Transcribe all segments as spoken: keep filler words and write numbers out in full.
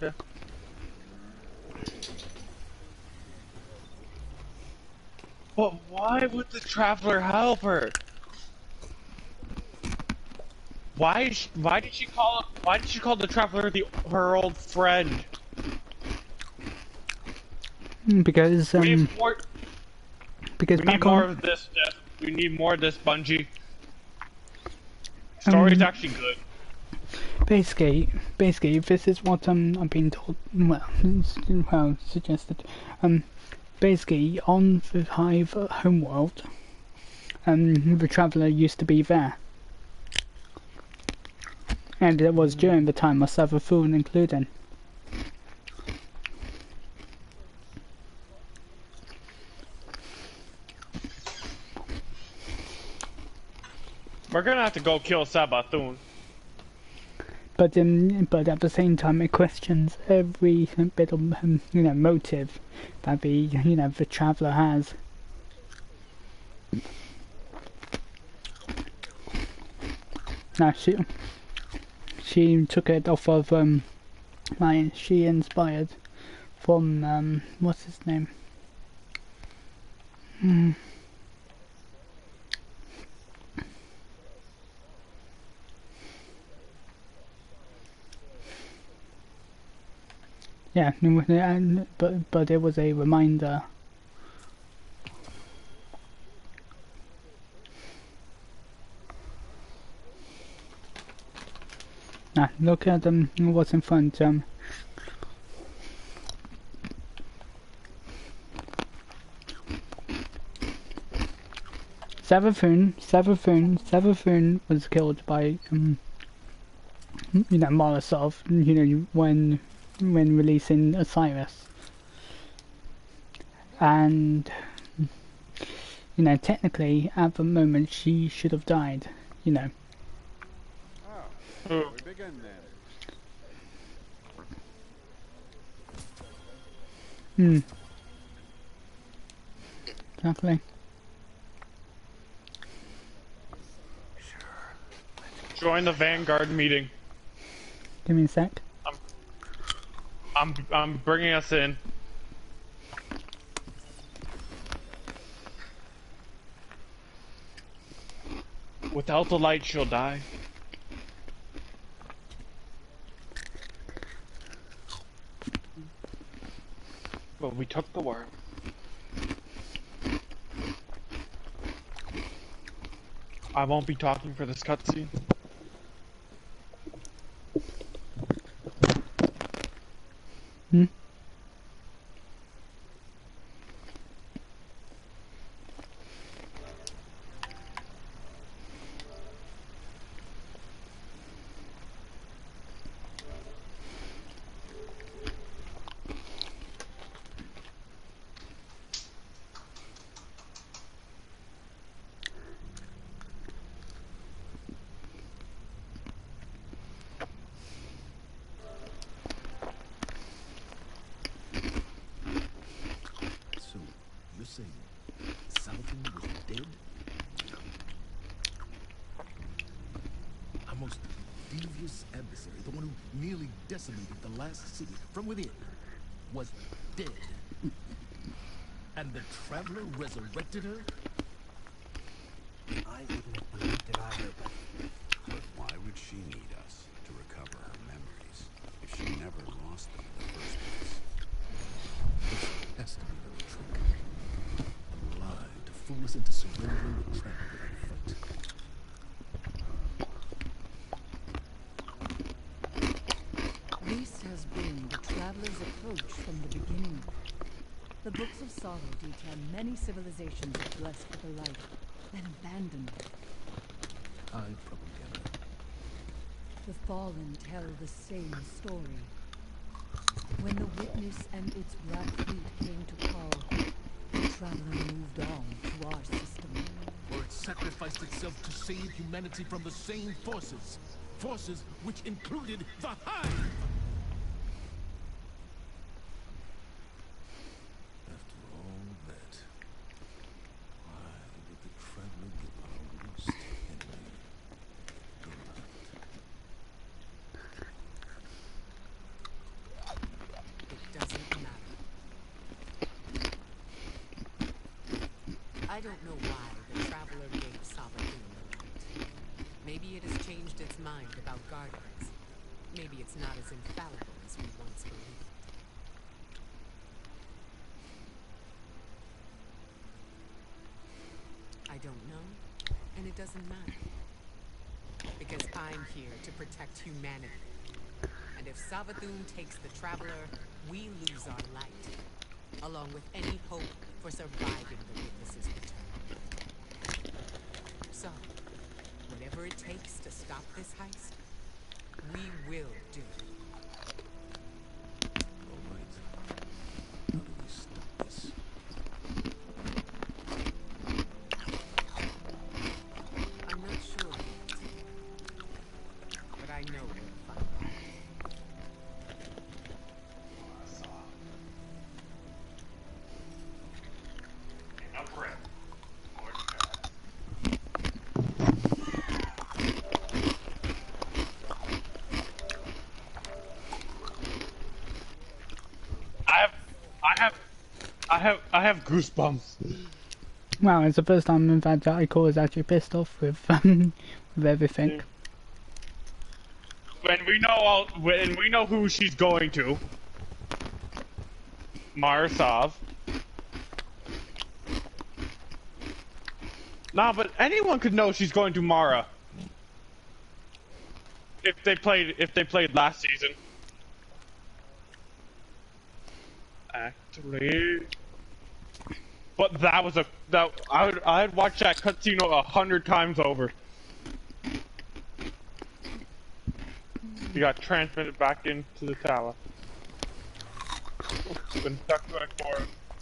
Yeah. But why would the traveler help her? Why? Is she, why did she call? Why did she call the traveler the her old friend? Because We need um, more. because We need back more on of this. Jeff. We need more of this, Bungie. Story's um, actually good. basically, basically, this is what um I've been told. Well, it's, well suggested. Um, basically, on the Hive homeworld, um, the traveler used to be there, and it was during the time of Savathun including. We're gonna have to go kill Sabathun. But um, but at the same time, it questions every bit of um, you know motive that the you know the traveler has. Now she she took it off of um, my she inspired from um, what's his name? Hmm. Yeah, and but but it was a reminder. Now look at um what's in front. Um, Savathun, Savathun, Savathun was killed by um you know Morozov. You know when when releasing Osiris, and you know technically at the moment she should have died. You know. Oh, we begin then. Hmm. Exactly. Join the Vanguard meeting. Give me a sec. I'm, I'm, I'm bringing us in. Without the light, she'll die. But we took the worm. I won't be talking for this cutscene. Hmm. So, you're saying Sabathun was dead? Our most devious adversary, the one who nearly decimated the last city from within, was dead. And the Traveler resurrected her? I wouldn't have believed it either, but... But why would she need us to recover her memories if she never lost them in the first place? This has to be her trick. A lie to fool us into surrendering the Traveler in a fight. This has been the Traveler's approach from the beginning. The books of sorrow detail many civilizations blessed with a life, then abandoned. High propaganda. The fallen tell the same story. When the Witness and its black fleet came to call, the Traveler moved on to our system. Or it sacrificed itself to save humanity from the same forces. Forces which included the Hive! After all that, why did the Traveler give our worst enemy the light? don't know why the Traveler gave Savathun the light. Maybe it has changed its mind about Guardians. Maybe it's not as infallible as we once believed. I don't know, and it doesn't matter. Because I'm here to protect humanity. And if Savathun takes the Traveler, we lose our light, along with any hope for surviving the Witness's return. So, whatever it takes to stop this heist, we will do it. All right. How do we stop this? I'm not sure yet, but I know where to find it. I have, I have, I have, I have goosebumps. Wow, it's the first time in fact that Iko is actually pissed off with um, with everything. When we know all, when we know who she's going to, Marsov. Nah, but anyone could know she's going to Mara. If they played, if they played last season. Actually, but that was a that I would I'd watch that cutscene a hundred times over. You got transmitted back into the tower. Been stuck to it for.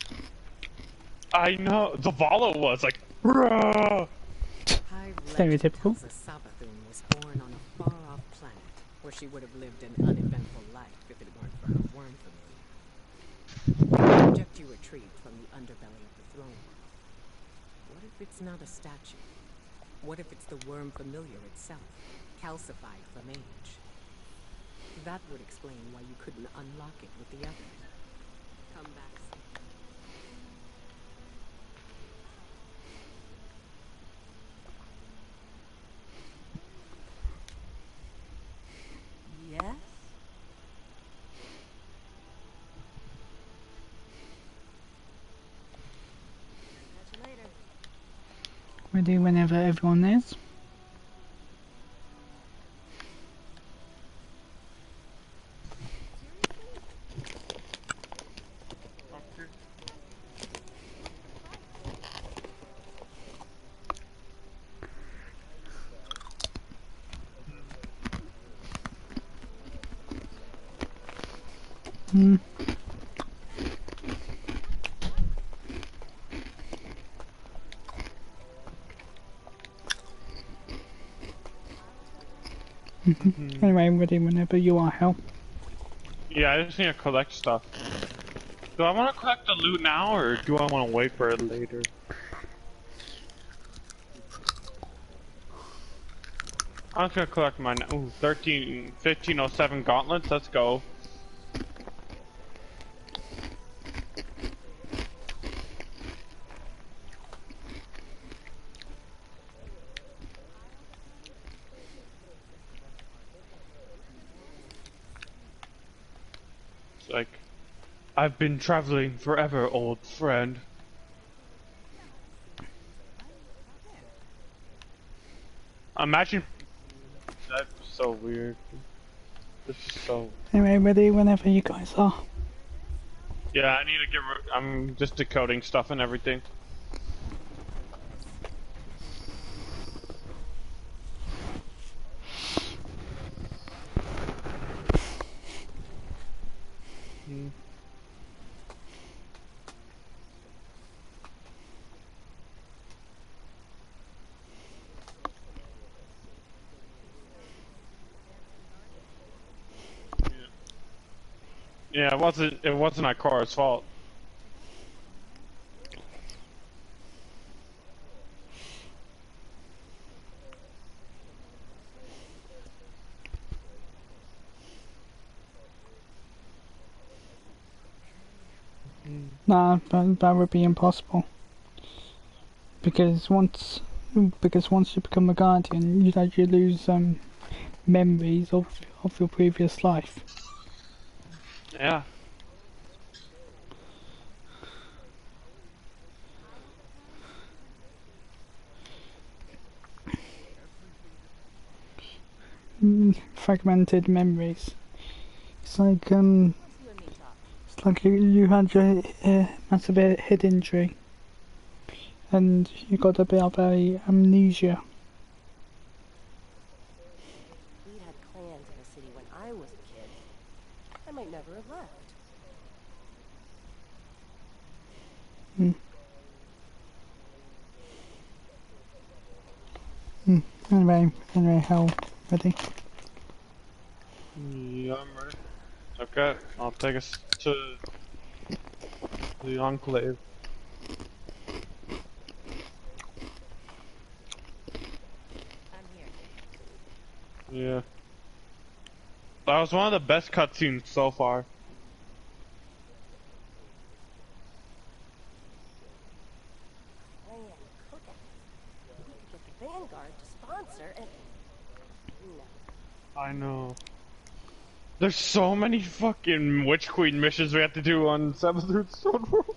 I know Zavala was like, bruh. Stereotypical. Savathun was born on a far-off planet where she would have lived an uneventful life if it weren't for her worm familiar. The object you retrieved from the underbelly of the throne world. What if it's not a statue? What if it's the worm familiar itself, calcified from age? That would explain why you couldn't unlock it with the other. Come back soon. Yes? Catch you later. Ready whenever everyone is. Hmm. Anyway, ready whenever you are, Hel. Yeah, I just need to collect stuff. Do I want to collect the loot now, or do I want to wait for it later? I'm just gonna collect mine. Ooh, thirteen, fifteen oh seven gauntlets. Let's go. It's like, I've been traveling forever, old friend. Imagine. That's so weird. This is so. Anyway, ready whenever you guys are. Yeah, I need to get. Rid I'm just decoding stuff and everything. Hmm. Yeah, it wasn't. It wasn't Ikara's fault. Nah, that, that would be impossible. because once because once you become a guardian, you actually lose um memories of of your previous life. Yeah. Mm, fragmented memories. It's like um, it's like you you had your uh, massive he- head injury, and you got a bit of a amnesia. We had clans in the city when I was a kid. I might never have left. Mm. Mm. Anyway, anyway, how ready? Yeah, I'm ready. Okay, I'll take us to the Enclave. I'm here. Yeah. That was one of the best cutscenes so far. Clan cookout. We could get the Vanguard to sponsor and... No. I know. There's so many fucking Witch Queen missions we have to do on seventh Stone World.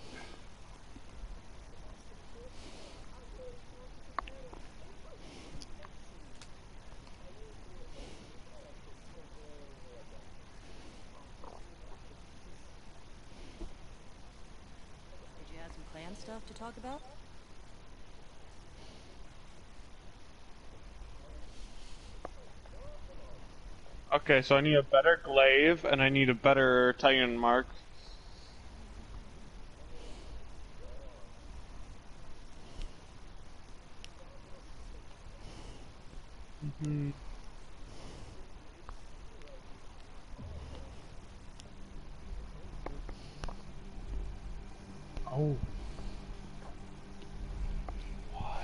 Did you have some clan stuff to talk about? Okay, so I need a better glaive and I need a better Titan mark. Mm-hmm. Oh. What?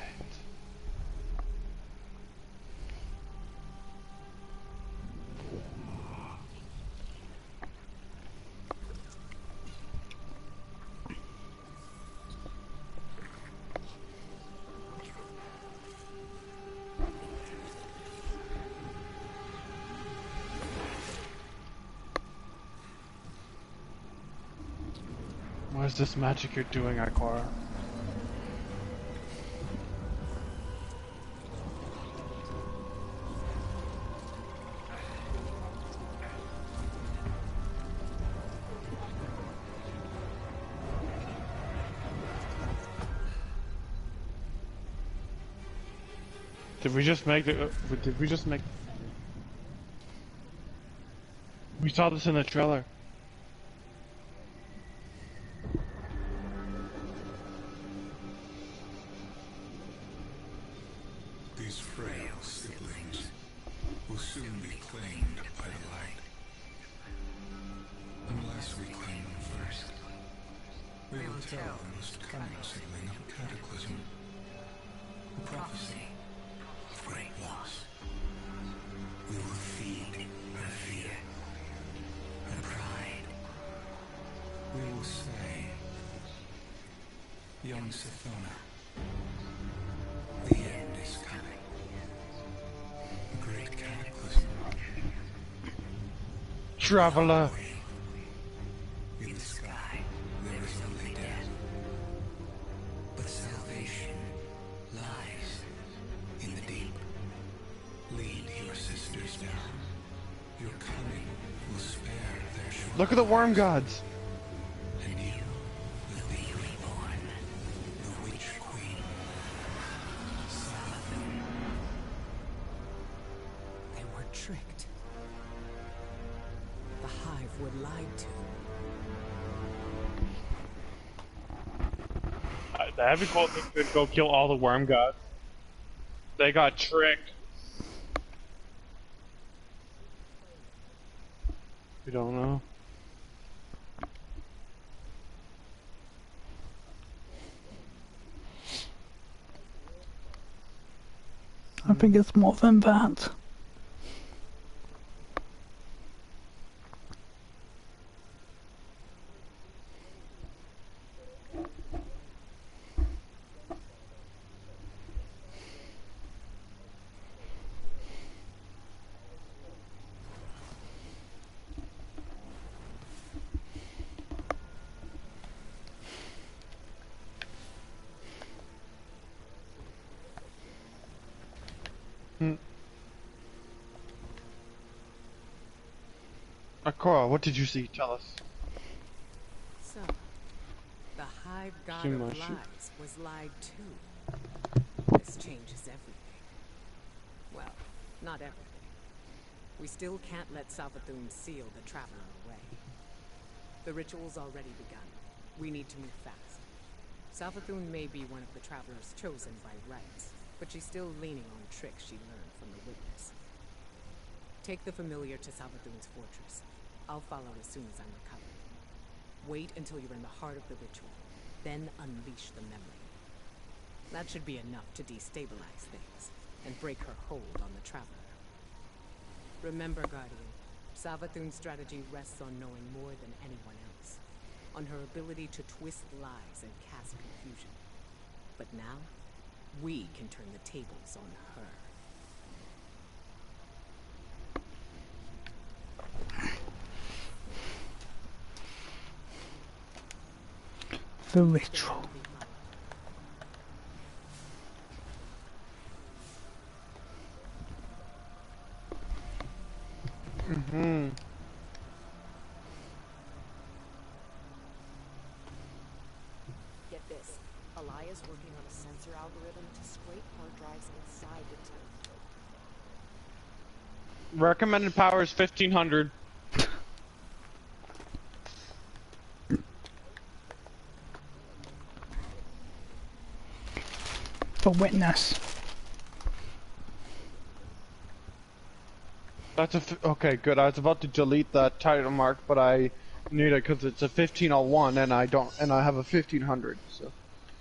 What is this magic you're doing, Ikora? Did we just make the? Uh, did we just make? We saw this in the trailer. These frail siblings will soon be claimed by the light. Unless we claim them first, we will tell the most cunning sibling of a cataclysm. A prophecy of great loss. We will feed her fear, her pride. We will say, young Sithona, the end is coming. A great cataclysm. Traveler. In the sky, there is only death. But salvation lies in the deep. Lead your sisters down. Your cunning will spare their short Look at the worm lives, gods. and you will be reborn, the Witch Queen. Solomon. They were tricked. The Hive were lied to. Uh, that'd be cool if they could go kill all the worm gods. They got tricked. We don't know. I think it's more than that. Hmm. Akora, what did you see? Tell us. So, the Hive God See of my shit. Lies was lied to. This changes everything. Well, not everything. We still can't let Savathun seal the Traveler away. The ritual's already begun. We need to move fast. Savathun may be one of the Travelers chosen by rights, but she's still leaning on tricks she learned from the Witness. Take the familiar to Savathun's fortress. I'll follow as soon as I'm recovered. Wait until you're in the heart of the ritual, then unleash the memory. That should be enough to destabilize things, and break her hold on the Traveler. Remember, Guardian, Savathun's strategy rests on knowing more than anyone else, on her ability to twist lies and cast confusion. But now, we can turn the tables on her. The ritual. Mm-hmm. Get this. Elias working on a sensor algorithm to scrape hard drives inside the temple. Recommended power is fifteen hundred. For Witness. That's a f okay. Good. I was about to delete that title mark, but I need it because it's a fifteen oh one, and I don't, and I have a fifteen hundred. So.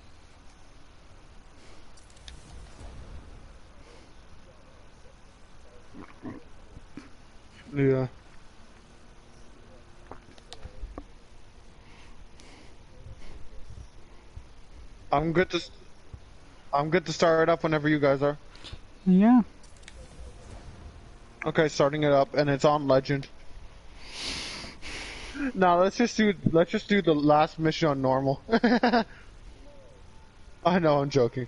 Yeah. I'm good to. s- I'm good to start it up whenever you guys are. Yeah. Okay, starting it up, and it's on Legend. Now let's just do. Let's just do the last mission on normal. I know, I'm joking.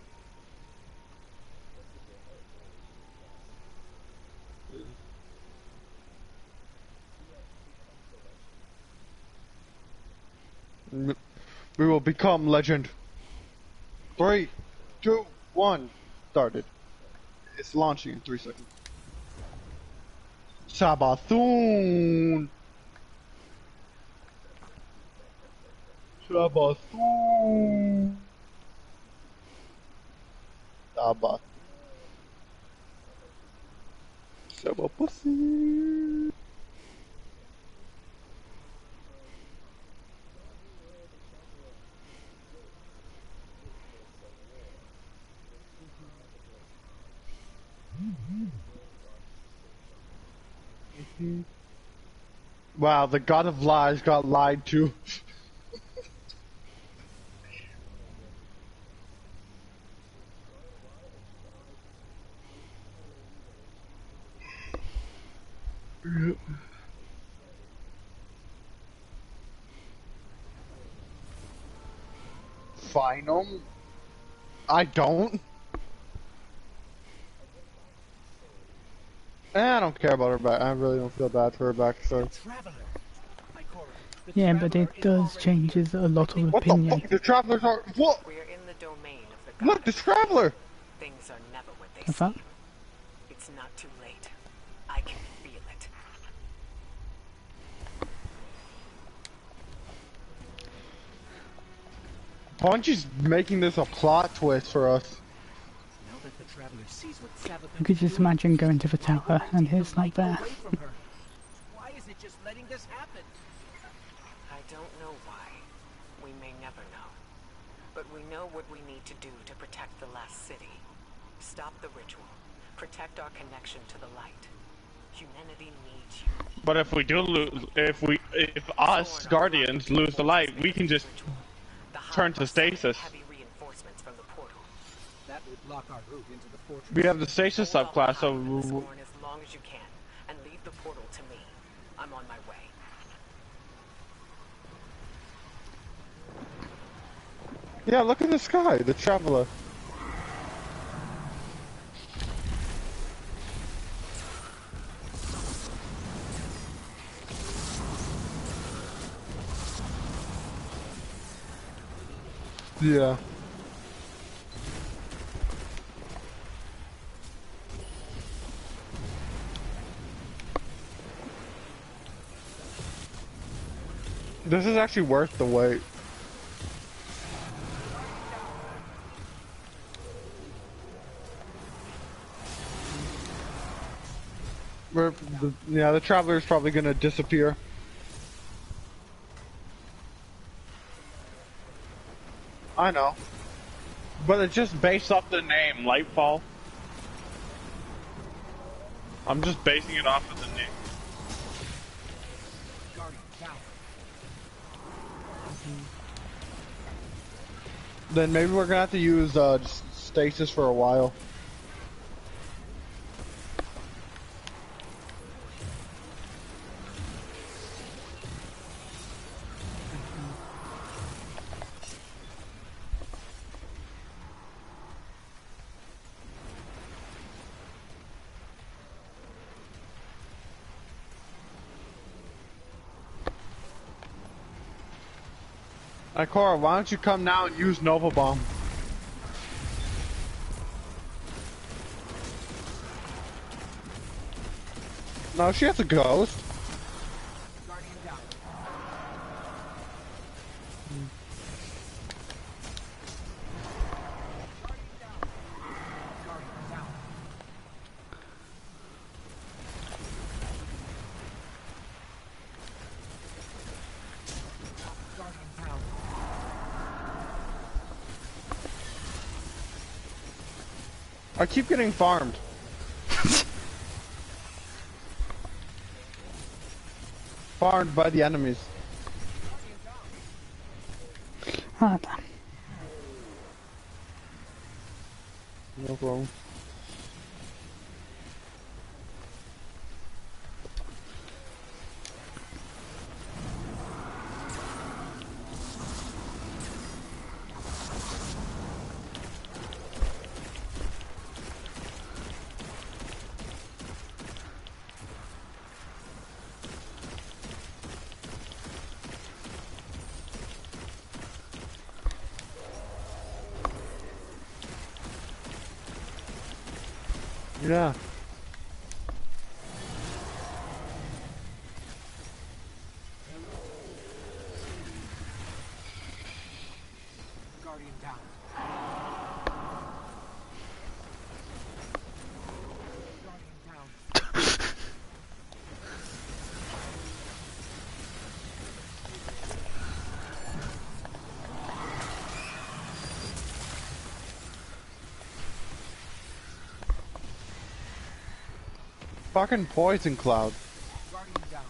We will become legend. Three, two, one, started. It's launching in three seconds. Sabathun! Sabathun! Sabathun. Sabapussy! Wow, the god of lies got lied to. Final? I don't. Eh, I don't care about her back. I really don't feel bad for her backstory. Traveler. Ikora, the Yeah, but Traveler it is does already change here. a lot of What the opinion. fuck? The travelers are. What? We're in the domain of the Look, the goddess. traveler! Things are never what they What's that? seem. It's not too late. I can feel it. Bungie's making this a plot twist for us. Now that the Traveler sees what Savathun You could is just doing, imagine going to the why would tower it and take the it's not light there. away from her? Why is it just letting this happen? I don't know why. We may never know. But we know what we need to do to protect the last city. Stop the ritual. Protect our connection to the light. Humanity needs you. But if we do lose, if we, if us Guardians lose the light, we can just turn to stasis. Heavy reinforcements from the portal. That would block our route into the fortress. We have the stasis Hold off subclass, so behind the Scorn as long as you can, and leave the portal to me. I'm on my way. yeah. Look at the sky, the traveler. Yeah. This is actually worth the wait. We're, the, yeah, the Traveler's probably gonna disappear. I know. But it's just based off the name, Lightfall. I'm just basing it off of the name. Guardian down. Then maybe we're gonna have to use uh, stasis for a while. Ikora, why don't you come now and use Nova Bomb? No, she has a ghost. Guardian down. Guardian down. Guardian down. Guardian down. I keep getting farmed. Farmed by the enemies. Ah, damn. No problem. Yeah. Guardian down. Guardian down. Fucking poison cloud. Guardian down.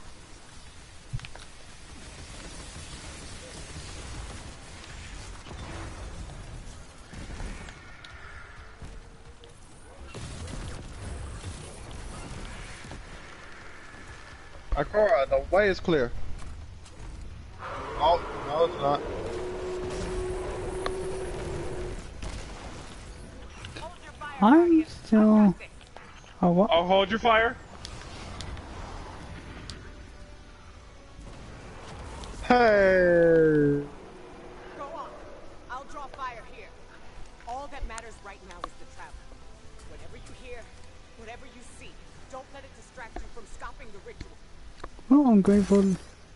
Ikora, the way is clear. Oh, no it's not. I'm still. Oh, what? I'll hold your fire. Hey. Go on. I'll draw fire here. All that matters right now is the traveler. Whatever you hear, whatever you see, don't let it distract you from stopping the ritual. Oh, I'm grateful.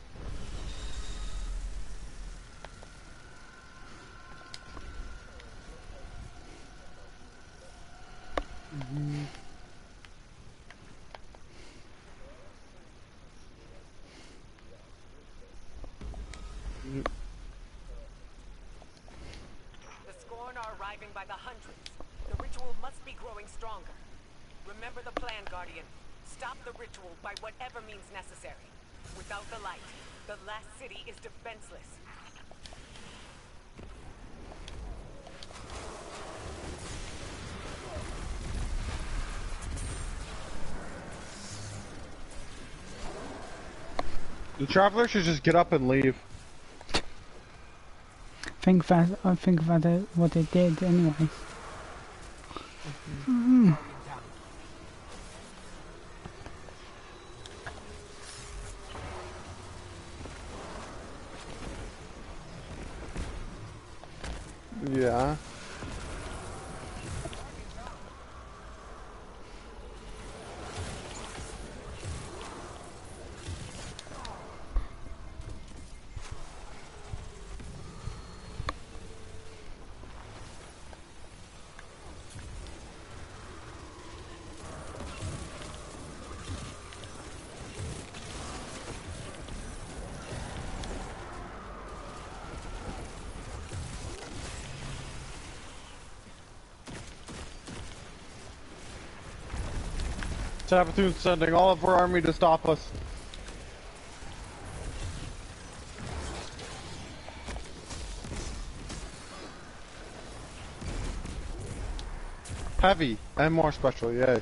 The Scorn are arriving by the hundreds. The ritual must be growing stronger. Remember the plan, Guardian. Stop the ritual by whatever means necessary. Without the light, the last city is defenseless. The Traveler should just get up and leave. Think that I think that it, what it did anyway. Mm-hmm. Yeah. Sabathoon's sending all of her army to stop us. Heavy and more special, yay.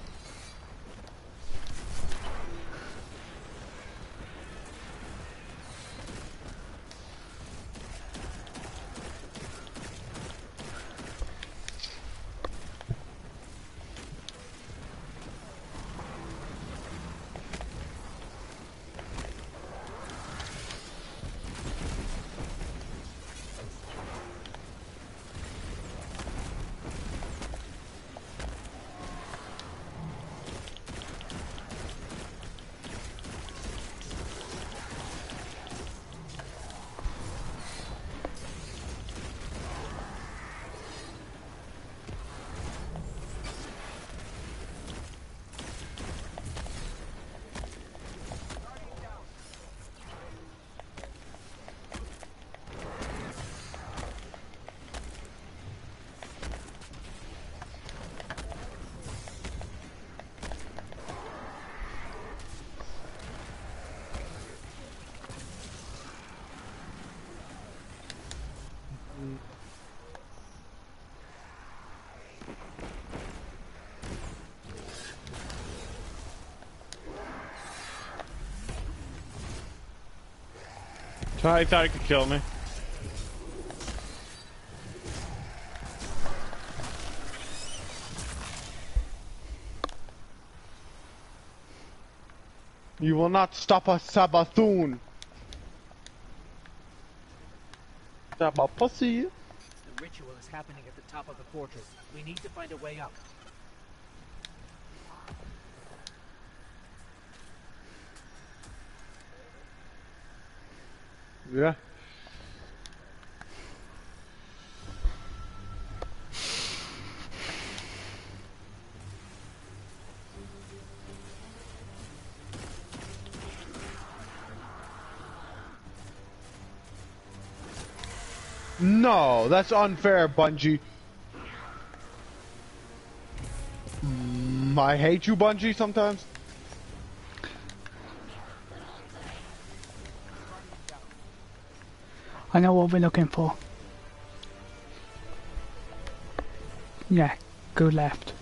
I thought he could kill me. You will not stop us, Sabathoon. Saba pussy. The ritual is happening at the top of the fortress. We need to find a way up. Yeah. No, that's unfair, Bungie. Mm, I hate you, Bungie, sometimes. I know what we're looking for. Yeah, go left.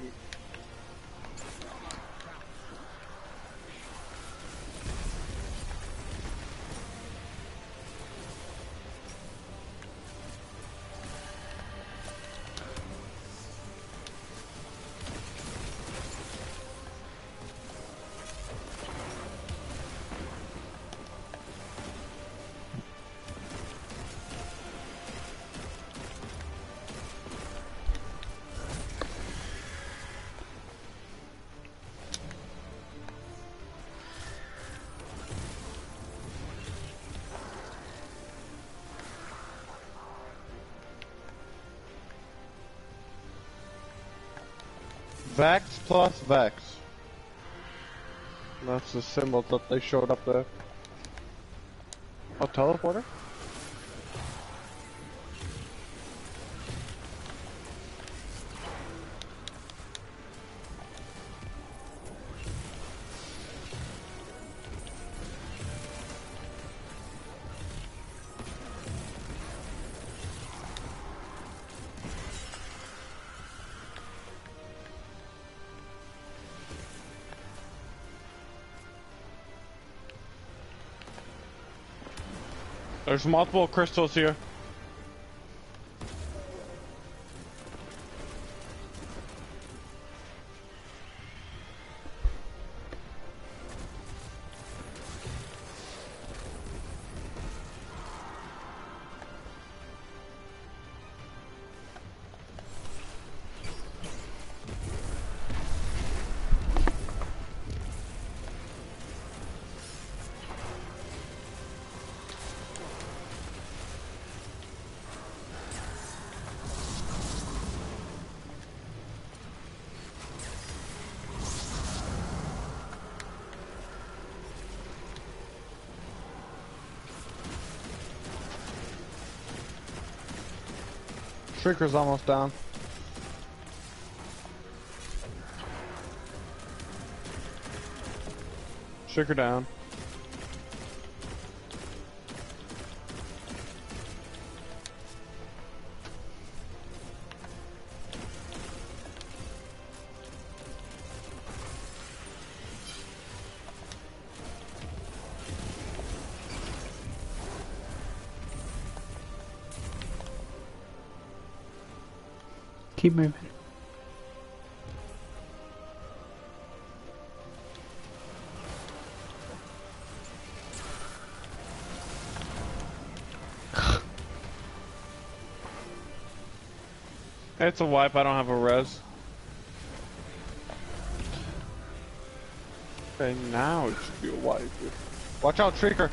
Vex plus Vex. That's the symbol that they showed up there. A teleporter? There's multiple crystals here. Shrieker's almost down. Shrieker down. Keep moving. It's a wipe, I don't have a res. Okay, now it should be a wipe. Watch out, Shrieker!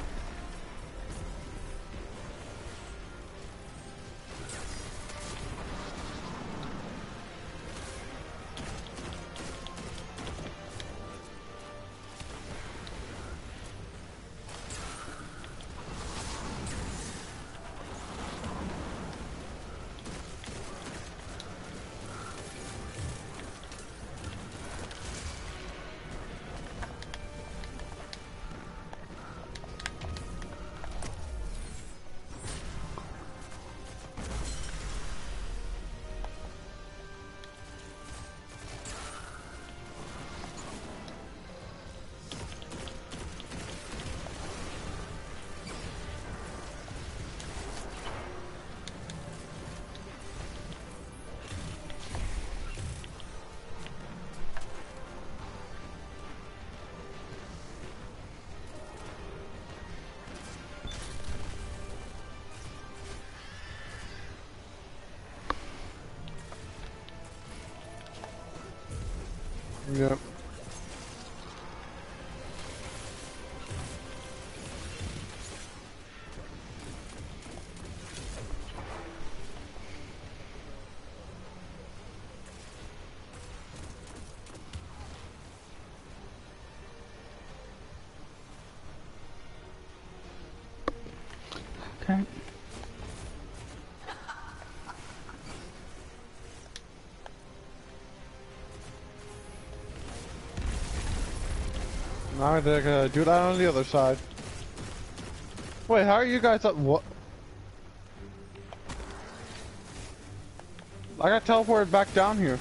Yep. Okay. Now they're gonna do that on the other side. Wait, how are you guys up? What? I got teleported back down here.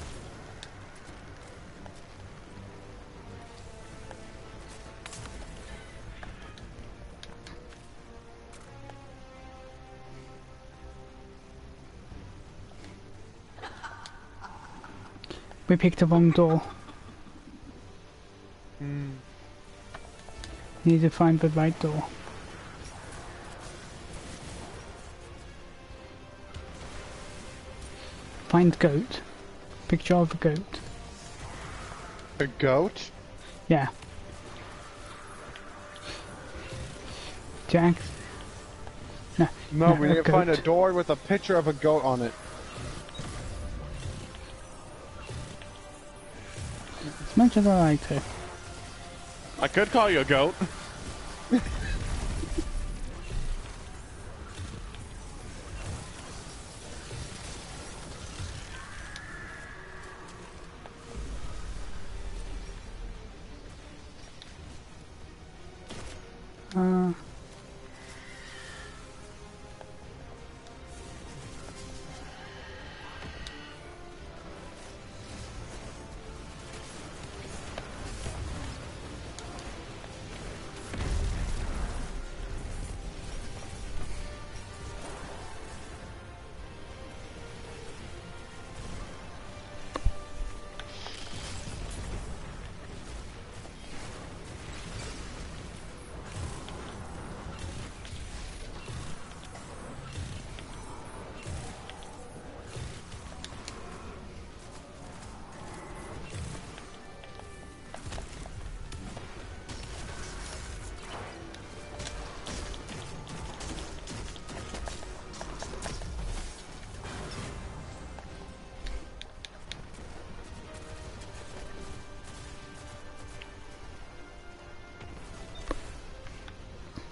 We picked the wrong door. Hmm. Need to find the right door. Find goat. Picture of a goat. A goat? Yeah. Jack. No. No, no we need to goat. find a door with a picture of a goat on it. As much as I like to. I could call you a goat. Uh...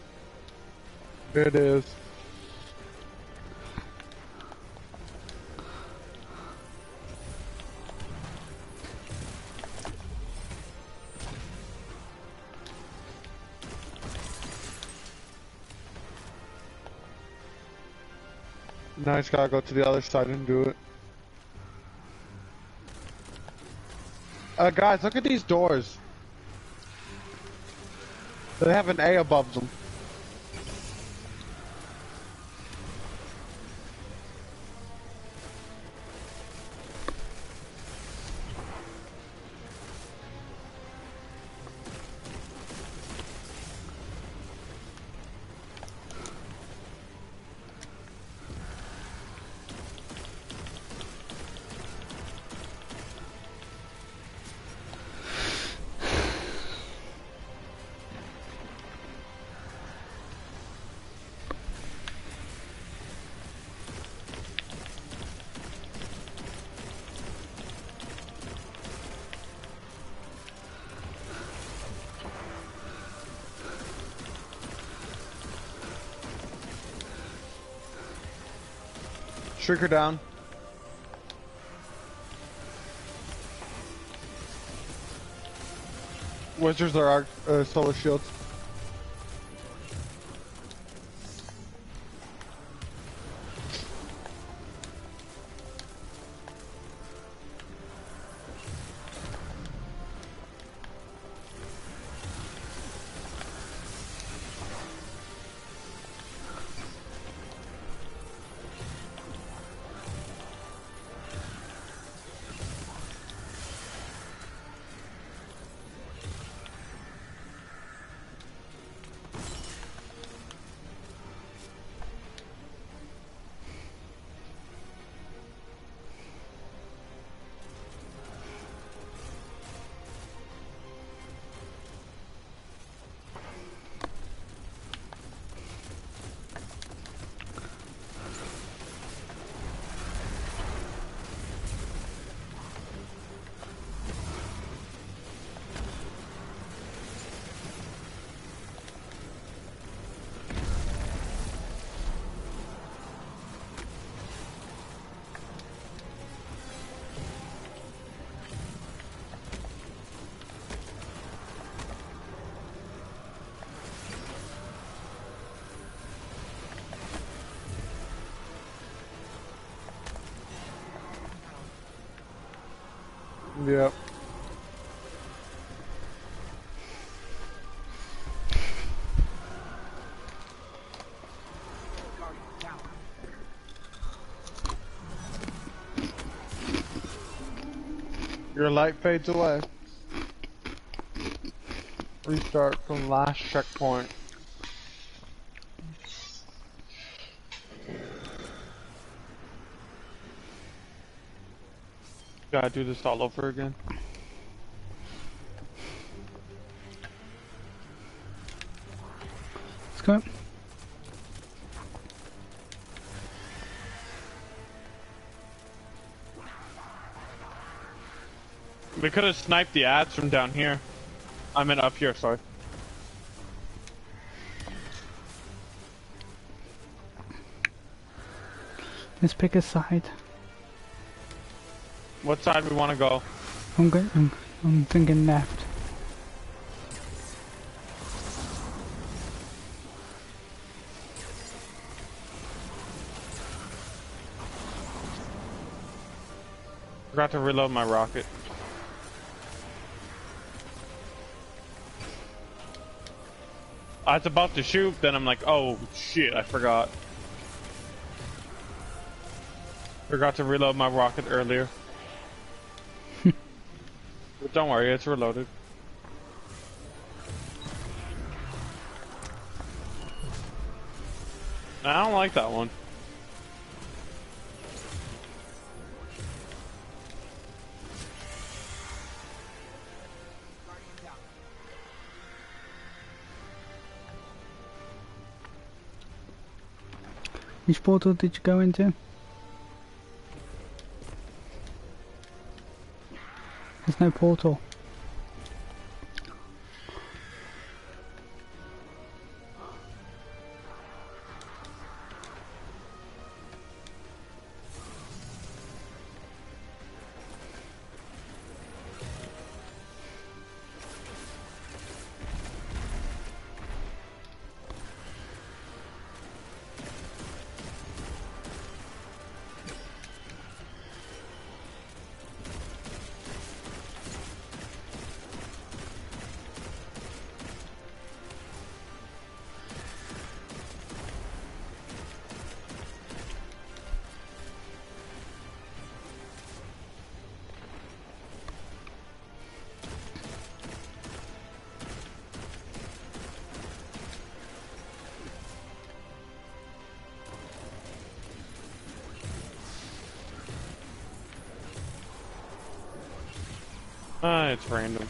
It is. Now I just gotta go to the other side and do it. Uh, guys, look at these doors. They have an A above them. Shrink her down. Wizards are our uh, solar shields. Yep. Your light fades away. Restart from last checkpoint. Gotta do this all over again. Let's go. We could have sniped the ads from down here. I mean up here, sorry. Let's pick a side. What side we want to go? I'm good. I'm, I'm thinking left. Forgot to reload my rocket. I was about to shoot, then I'm like, oh shit, I forgot. Forgot to reload my rocket earlier. But don't worry, it's reloaded. I don't like that one. Which portal did you go into? There's no portal. Ah, it's random.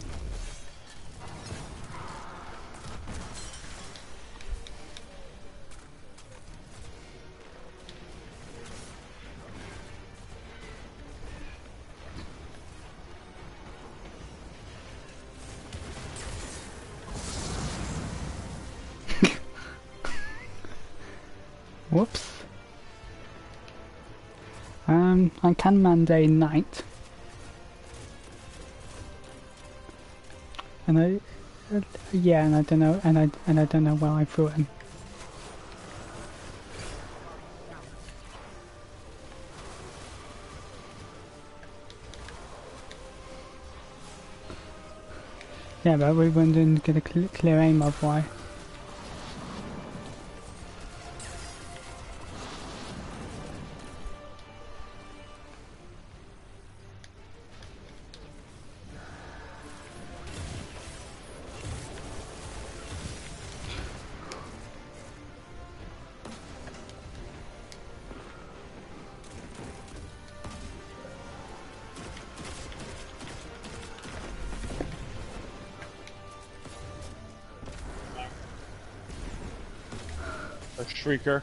Whoops. Um, I can mandate night. And I, uh, yeah, and I don't know, and I and I don't know where I threw him. Yeah, but we wouldn't get a cl clear aim of why. A shrieker.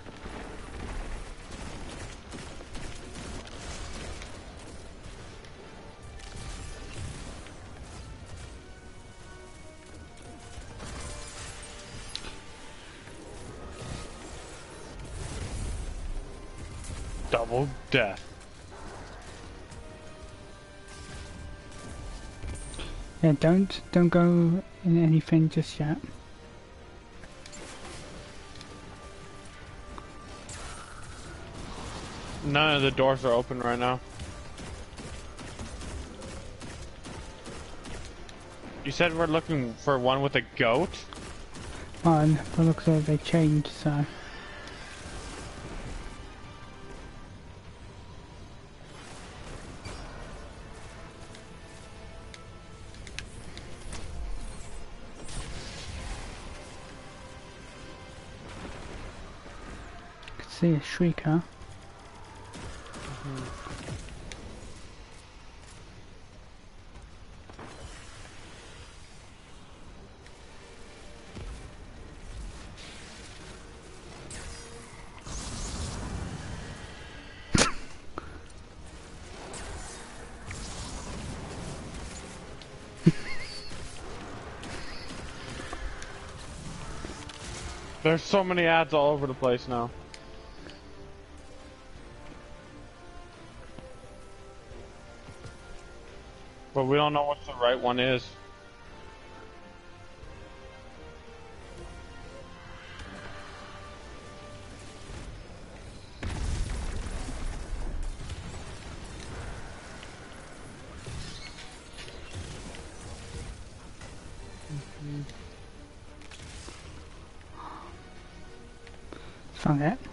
Double death. Yeah, don't don't go in anything just yet. None of the doors are open right now. You said we're looking for one with a goat? Well, and it looks like they changed, so... I can see a shrieker. Mm-hmm. There's so many ads all over the place now. But we don't know what the right one is. Found it.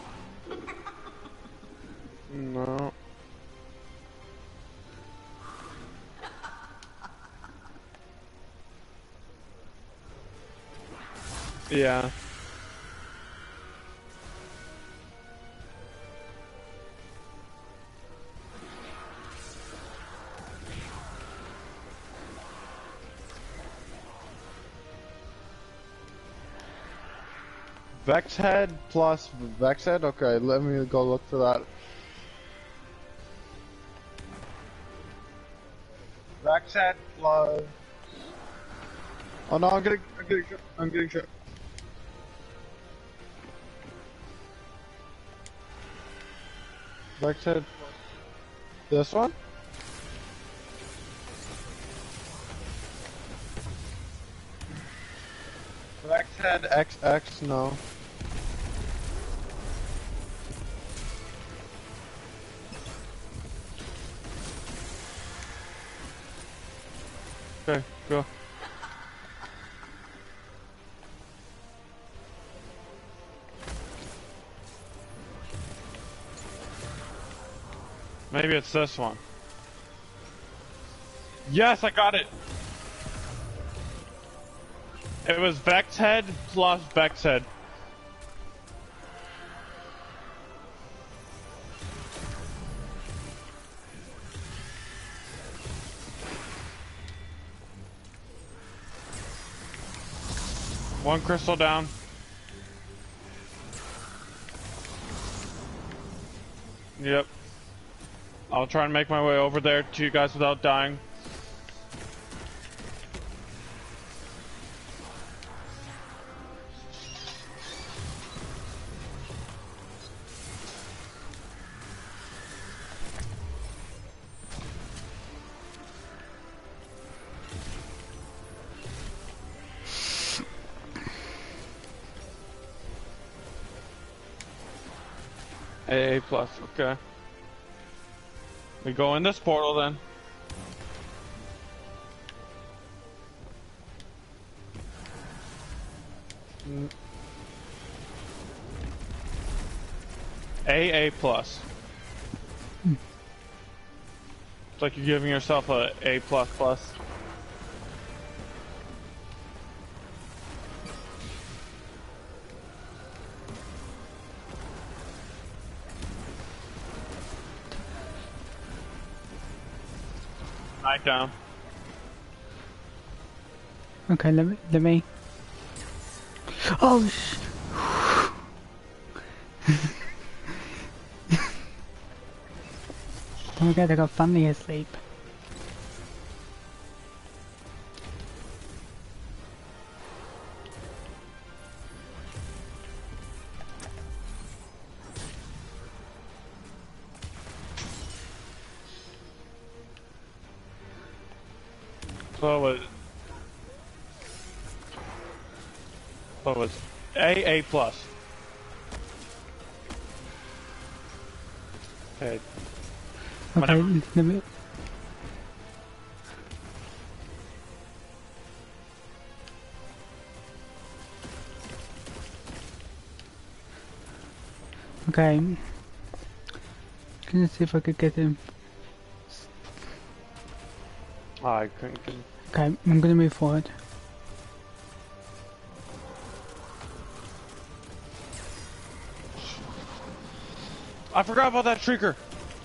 No. Yeah. Vex head plus Vex head? Okay, let me go look for that. Vex head plus... Oh no, I'm getting, I'm getting, I'm getting shot. Vex head plus... This one? Vex head X X, no. Okay, go. Maybe it's this one. Yes, I got it! It was Vex head plus Vex head. One crystal down. Yep. I'll try and make my way over there to you guys without dying. A A plus, okay. We go in this portal then. Mm. A A plus. Hmm. It's like you're giving yourself a A plus plus. Night down. Okay, let me, let me. Oh sh. Oh my god, I got family asleep. So it was. So it was A A plus. Okay. Okay, Whatever. let me. Okay. Can you see if I could get him? Oh, I couldn't. couldn't. Okay, I'm gonna move forward. I forgot about that shrieker.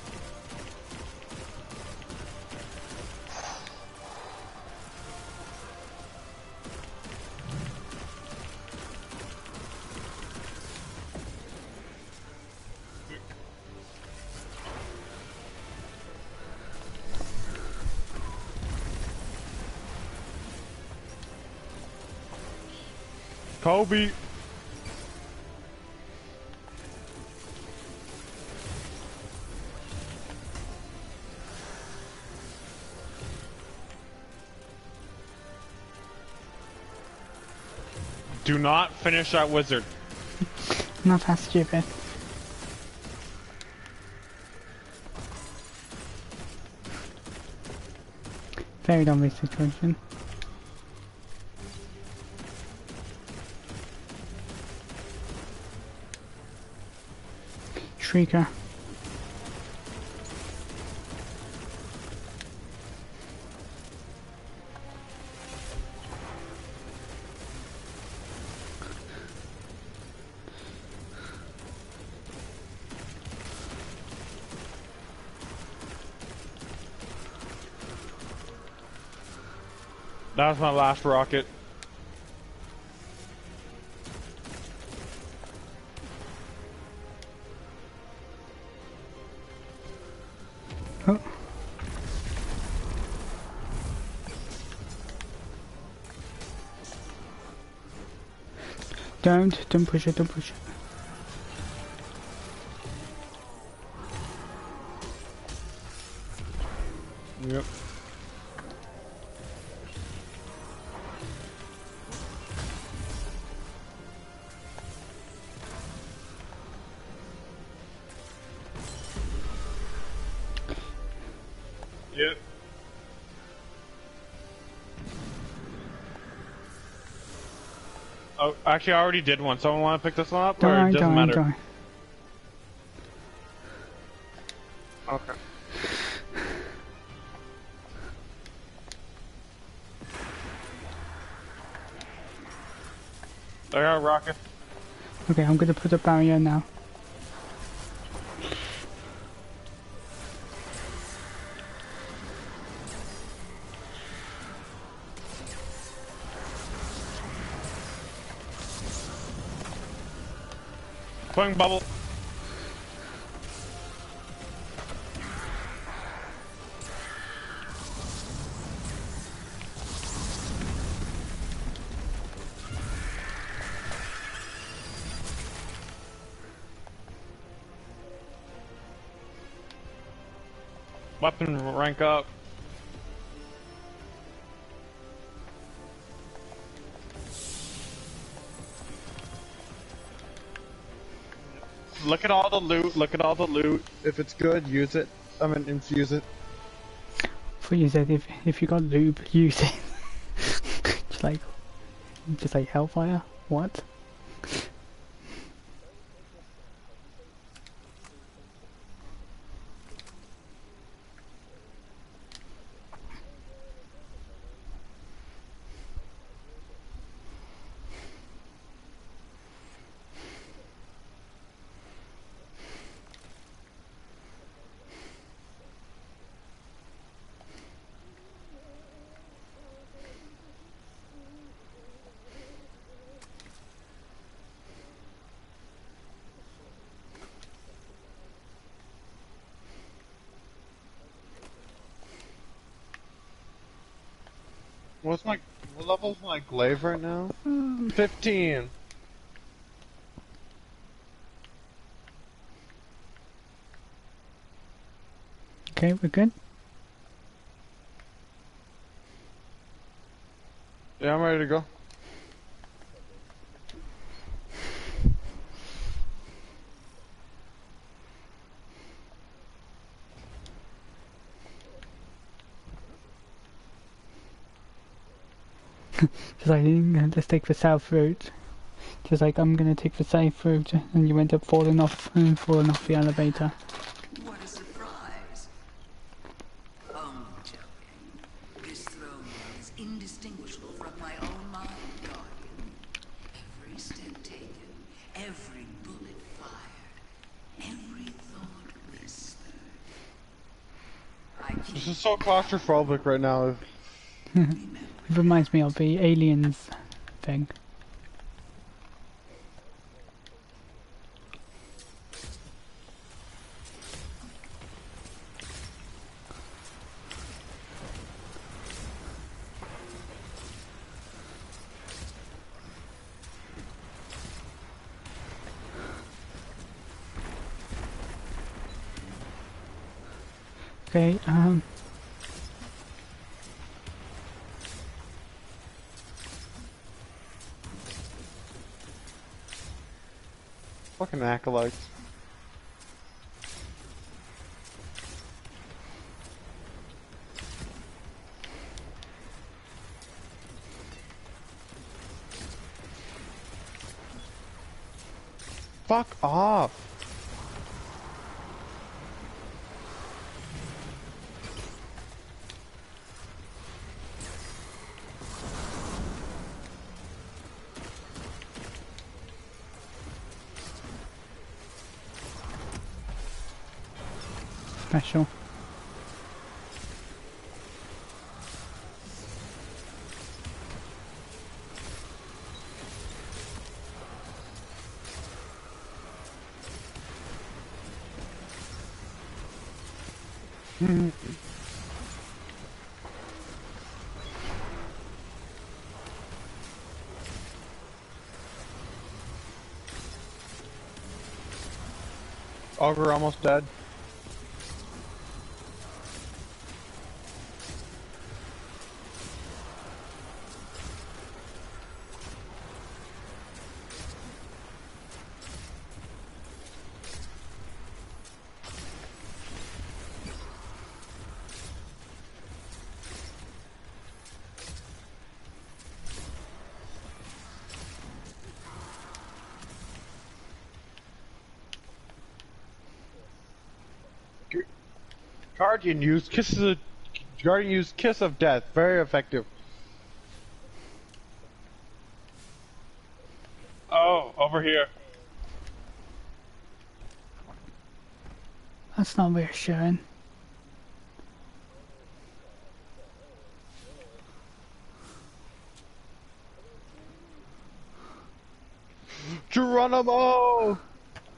Kobe. Do not finish that wizard. Not that stupid. Very dumb situation. Shrieker. That was my last rocket. Oh. Don't, don't push it, don't push it. Yep. Yep. Oh, actually, I already did one. Someone want to pick this one up, Don't or worry, it doesn't don't worry, matter? don't worry. Okay. I got a rocket. Okay, I'm gonna put a barrier now. Putting bubble. Weapon rank up. Look at all the loot, look at all the loot. If it's good, use it. I mean, infuse it. For you said if if you got lube, use it. Just like, just like Hellfire. What? What's my what level's my glaive right now? Um, Fifteen. okay, we're good. Yeah, I'm ready to go. Just like, let's take the south route. Just like, I'm gonna take the safe route, and you end up falling off, and falling off the elevator. What a surprise. Only joking. This throne world is indistinguishable from my own mind, Guardian. Every step taken, every bullet fired, every thought whispered. I This keep is so claustrophobic right now. It reminds me of the aliens thing. Okay, um... Fucking acolytes. Fuck off. special. Augur almost dead. Guardian used kisses of Guardian used Kiss of Death, very effective. Oh, over here. That's not reassuring. Geronimo!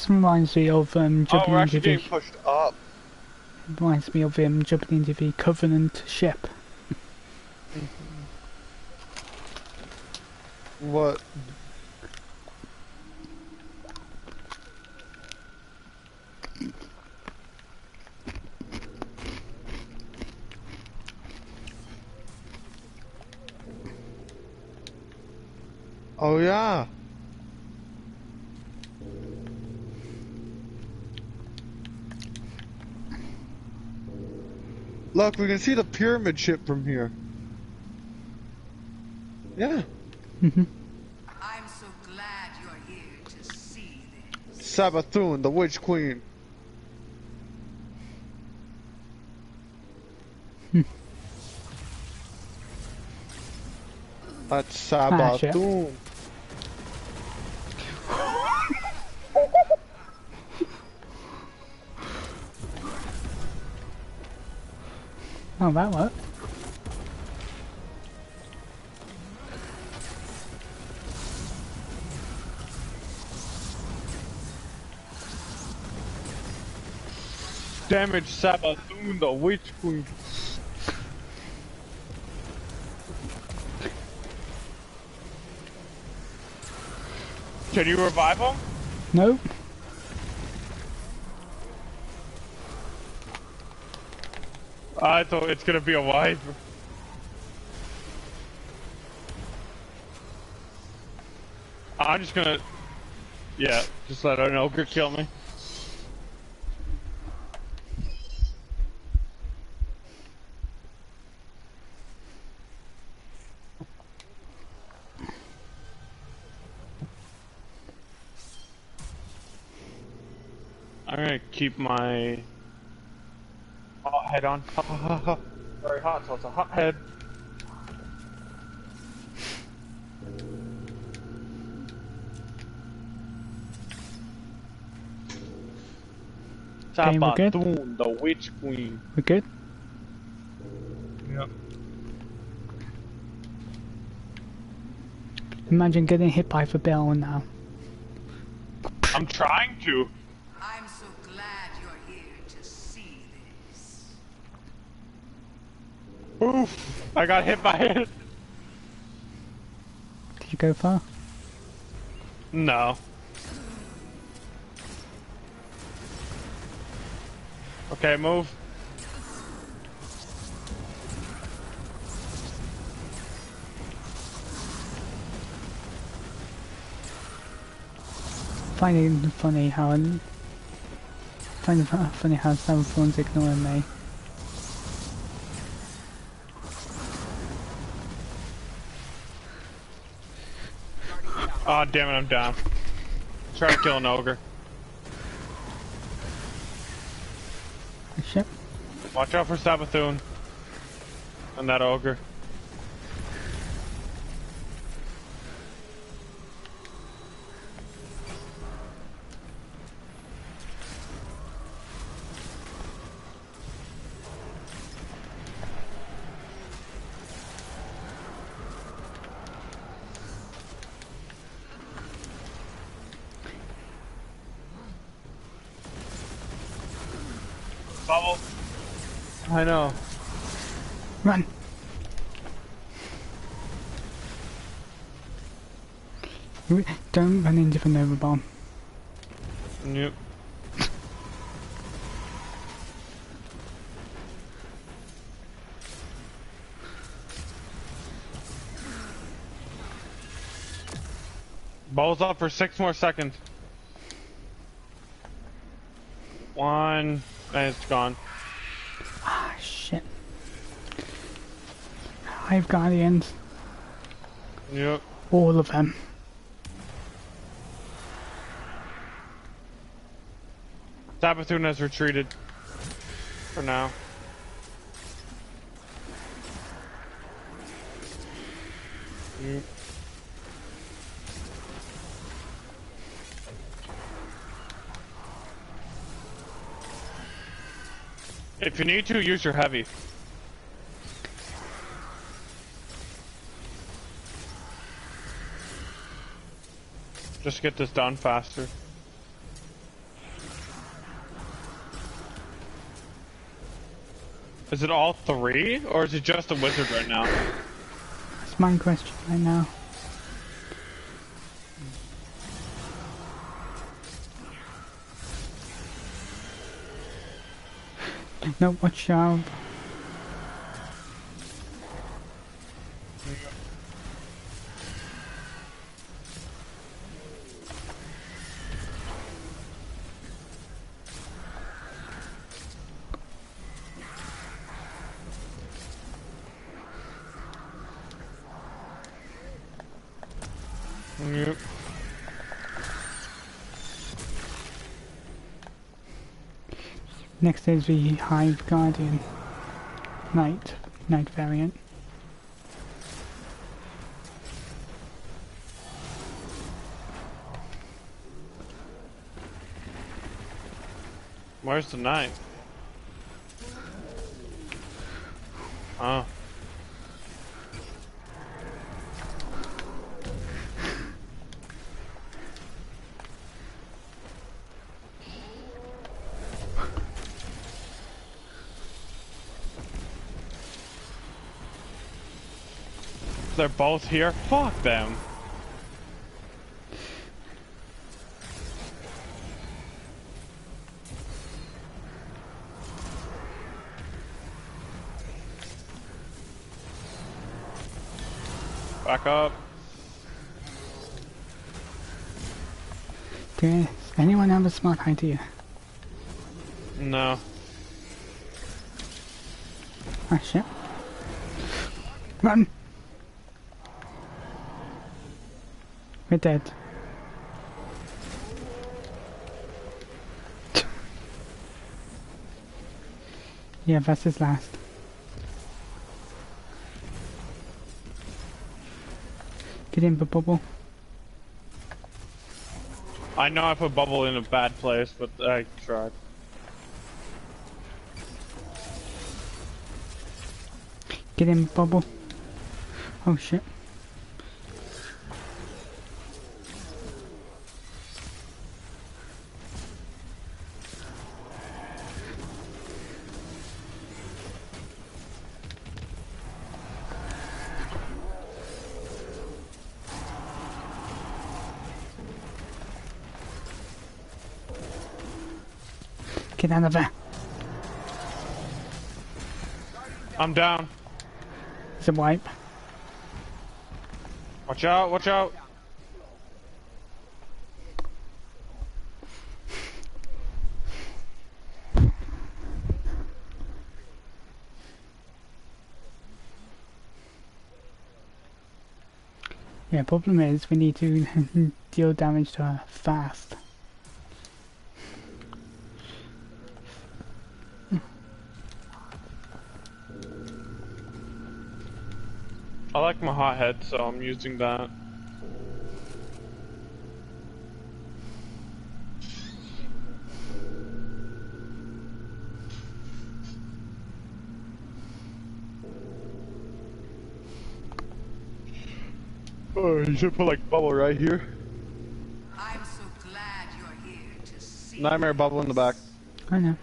This reminds me of um, Oh, jumping we're into actually the getting pushed up. reminds me of um, jumping into the Covenant ship. What? Oh yeah. Look, we can see the pyramid ship from here. Yeah. Mhm. I'm so glad you're here to see this. Sabathun, the Witch Queen. That's Ah, shit. Sabathun. Oh, that worked. Damage Sabathun, the Witch Queen. Can you revive him? Nope. I thought it's gonna be a wife. I'm just gonna... Yeah, just let an ogre kill me. I'm gonna keep my hot head on. Very hot, so it's a hot head. Okay, we're good? Sabathun, the Witch Queen. We're good? Yep. Imagine getting hit by the bell now. I'm trying to. I'm so glad you're here to see this. Oof! I got hit by it. Did you go far? No. Okay, move. Finding funny how finding funny how someone's ignoring me. Oh damn it, I'm down. Try to kill an ogre. Shit. Watch out for Sabathun and that ogre. Bubble. I know. Run! Don't run into the Nova Bomb. Yep. Ball's up for six more seconds. One, and it's gone. Ah, shit. Hive Guardians. Yep. All of them. Sabathun has retreated. For now. Yep. If you need to, use your heavy. Just get this done faster. Is it all three, or is it just a wizard right now? That's my question right now. No, watch out. Yep. Next is the Hive Guardian Knight, Knight variant. Where's the knight? Oh. They're both here? Fuck them. Back up. Does anyone have a smart idea? No. Ah, shit. Run! We're dead. Yeah, that's his last. Get in the bubble. I know I put bubble in a bad place, but I tried. Get in the bubble. Oh shit. Get out of there. I'm down. It's a wipe. Watch out, watch out. Yeah, problem is we need to deal damage to her fast. I like my hot head, so I'm using that. Oh, you should put like bubble right here. I'm so glad you're here to see. Nightmare bubble in the back. I know.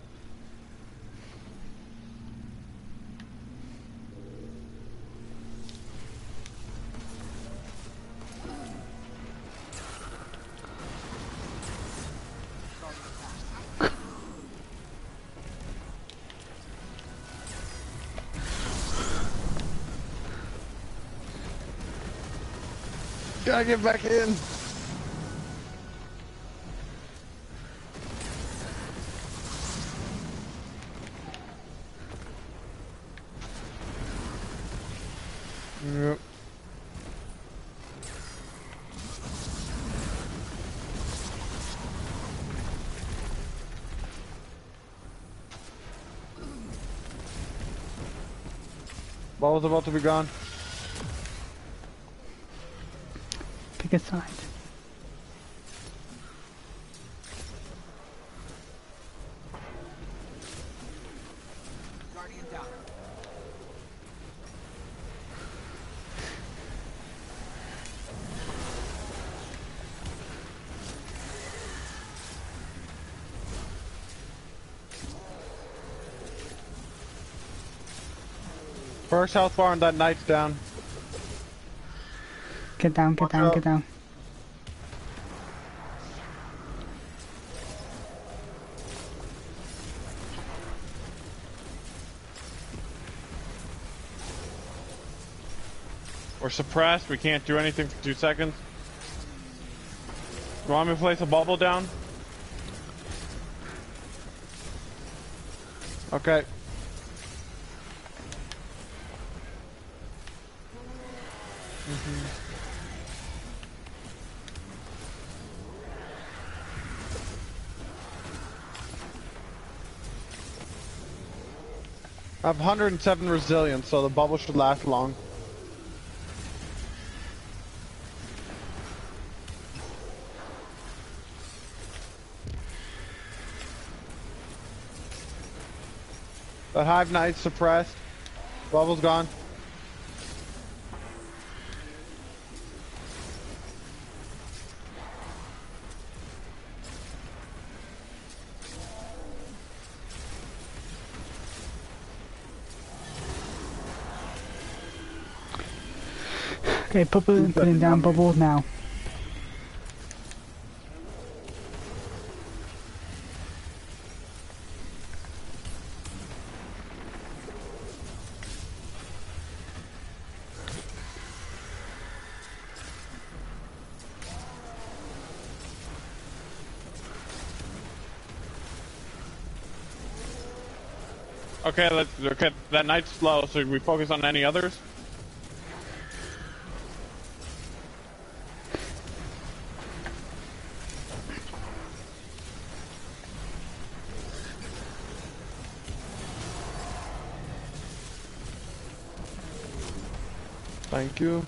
Gotta get back in. Yep. Ball's about to be gone. Pick a side. Guardian down. First health bar and that knight's down. Get down, get Watch down, out. get down. We're suppressed. We can't do anything for two seconds. You want me to place a bubble down? Okay. Mm-hmm. I have one hundred seven resilience, so the bubble should last long. That Hive Knight's suppressed. Bubble's gone. Okay, put, putting down bubble now. Okay, let's okay. That knight's slow, so we focus on any others. Thank you.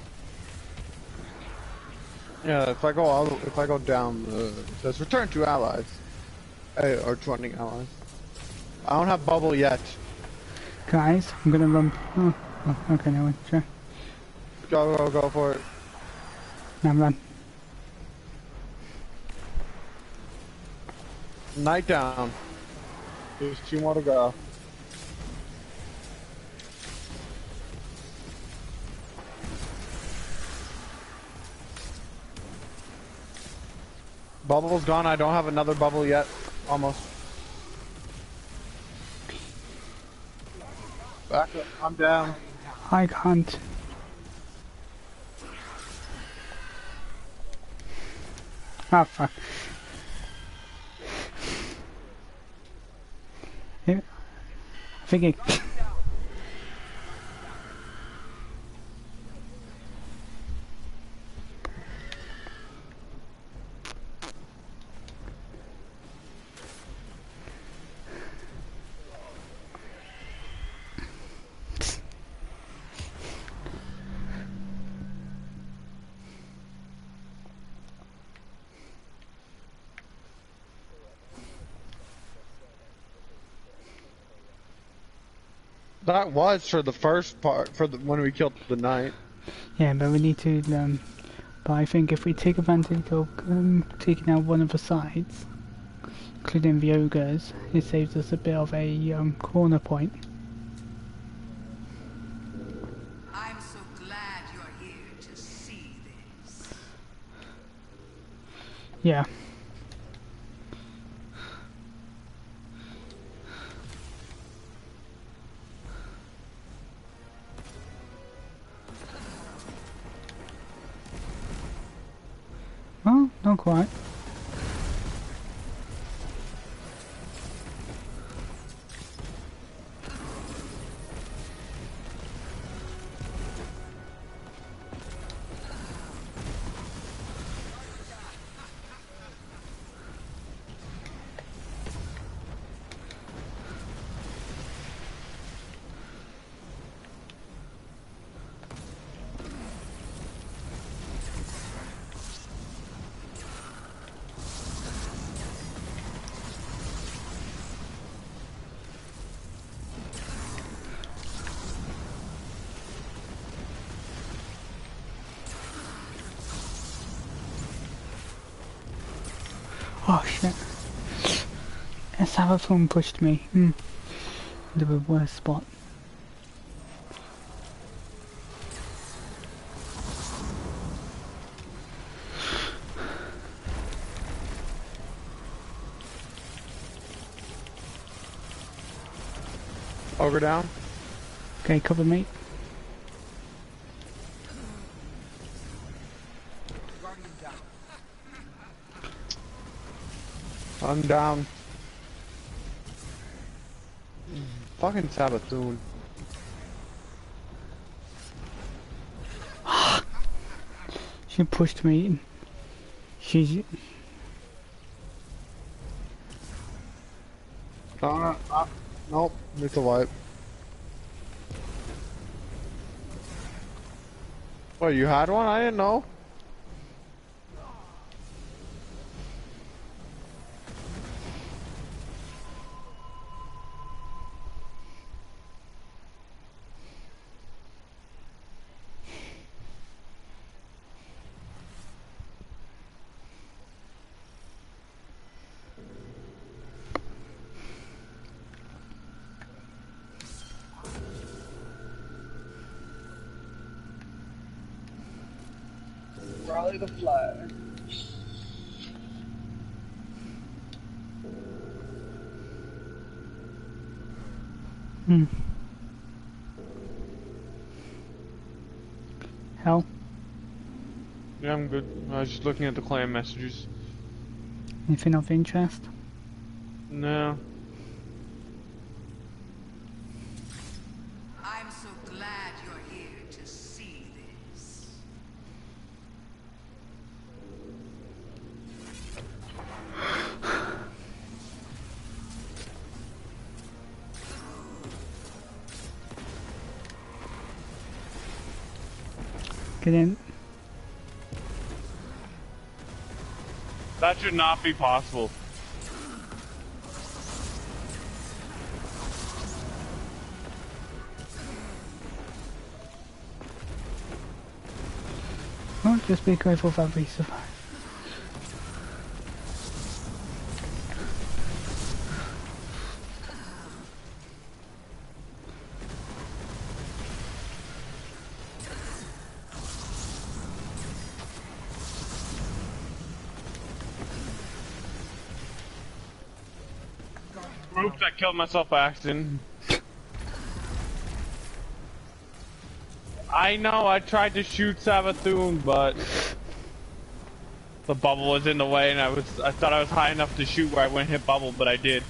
Yeah, if I go all, if I go down, uh, it says return to allies, uh, or joining allies. I don't have bubble yet. Guys, I'm gonna run. Oh, oh okay, no, sure. Go, go, go for it. Now run. Knight down. There's two more to go. Bubble's gone. I don't have another bubble yet. Almost. Back up. I'm down. I can't. Ah, fuck. Yeah. I think it... That was for the first part, for the, when we killed the knight. Yeah, but we need to, um, but I think if we take advantage of um, taking out one of the sides, including the ogres, it saves us a bit of a um, corner point. I'm so glad you're here to see this. Yeah. Well, not quite. Oh shit. Sabathon pushed me. Hmm. Into the worst spot. Ogre down. Okay, cover me. Guardian down. I'm down. Fucking Sabathoon. She pushed me. She's... Uh, uh, nope, it's a wipe. What, you had one? I didn't know. Rally the flag. Hmm. Hell. Yeah, I'm good. I was just looking at the clan messages. Anything of interest? No. I'm so glad you're here to see this. Get in. That should not be possible. Oh, just be grateful that we survived. Oops, I killed myself by accident. I know, I tried to shoot Sabathoon, but the bubble was in the way, and I was I thought I was high enough to shoot where I wouldn't hit bubble, but I did.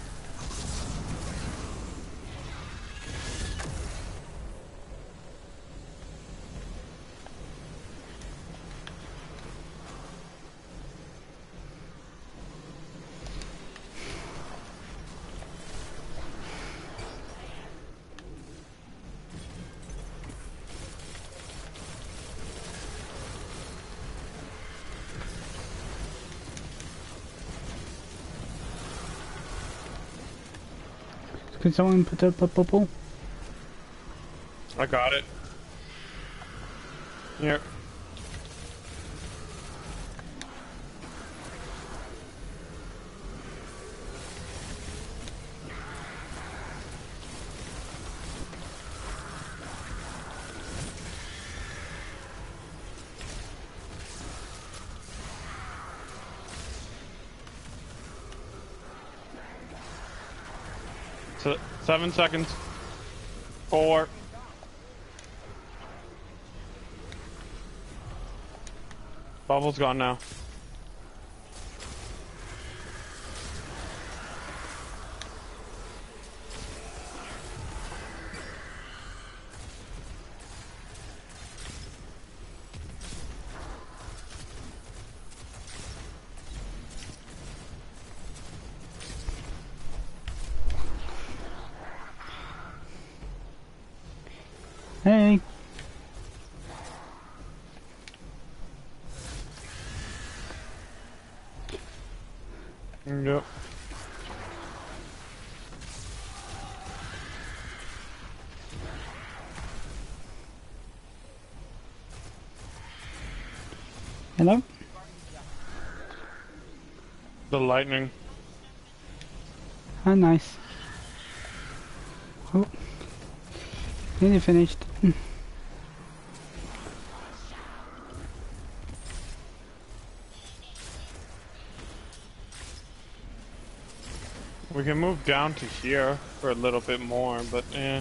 Can someone put up a bubble? I got it. Here. So, seven seconds. Four. Bubble's gone now. Hey! Yep. Hello? The lightning. Ah, nice. Oh. Nearly finished. We can move down to here for a little bit more, but eh.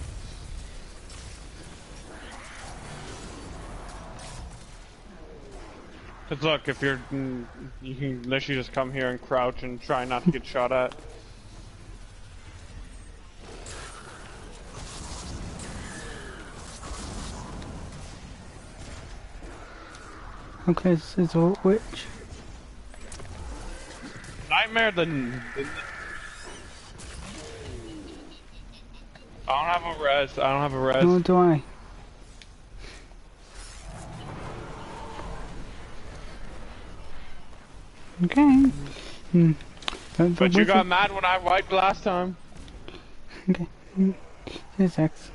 Cause look, if you're, mm, you can literally just come here and crouch and try not to get shot at. Okay, this is a witch. Nightmare the, the... I don't have a res. I don't have a res. Nor do I. Okay. Hmm. But, But you got mad when I wiped last time. Okay. Hmm. Here's X.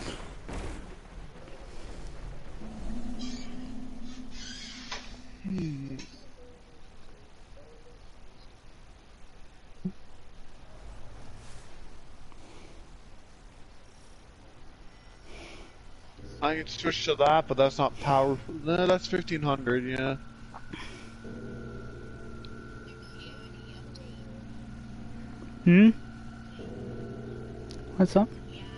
Hmm. I can switch to that, but that's not powerful. No, that's fifteen hundred, yeah. Hmm? What's up?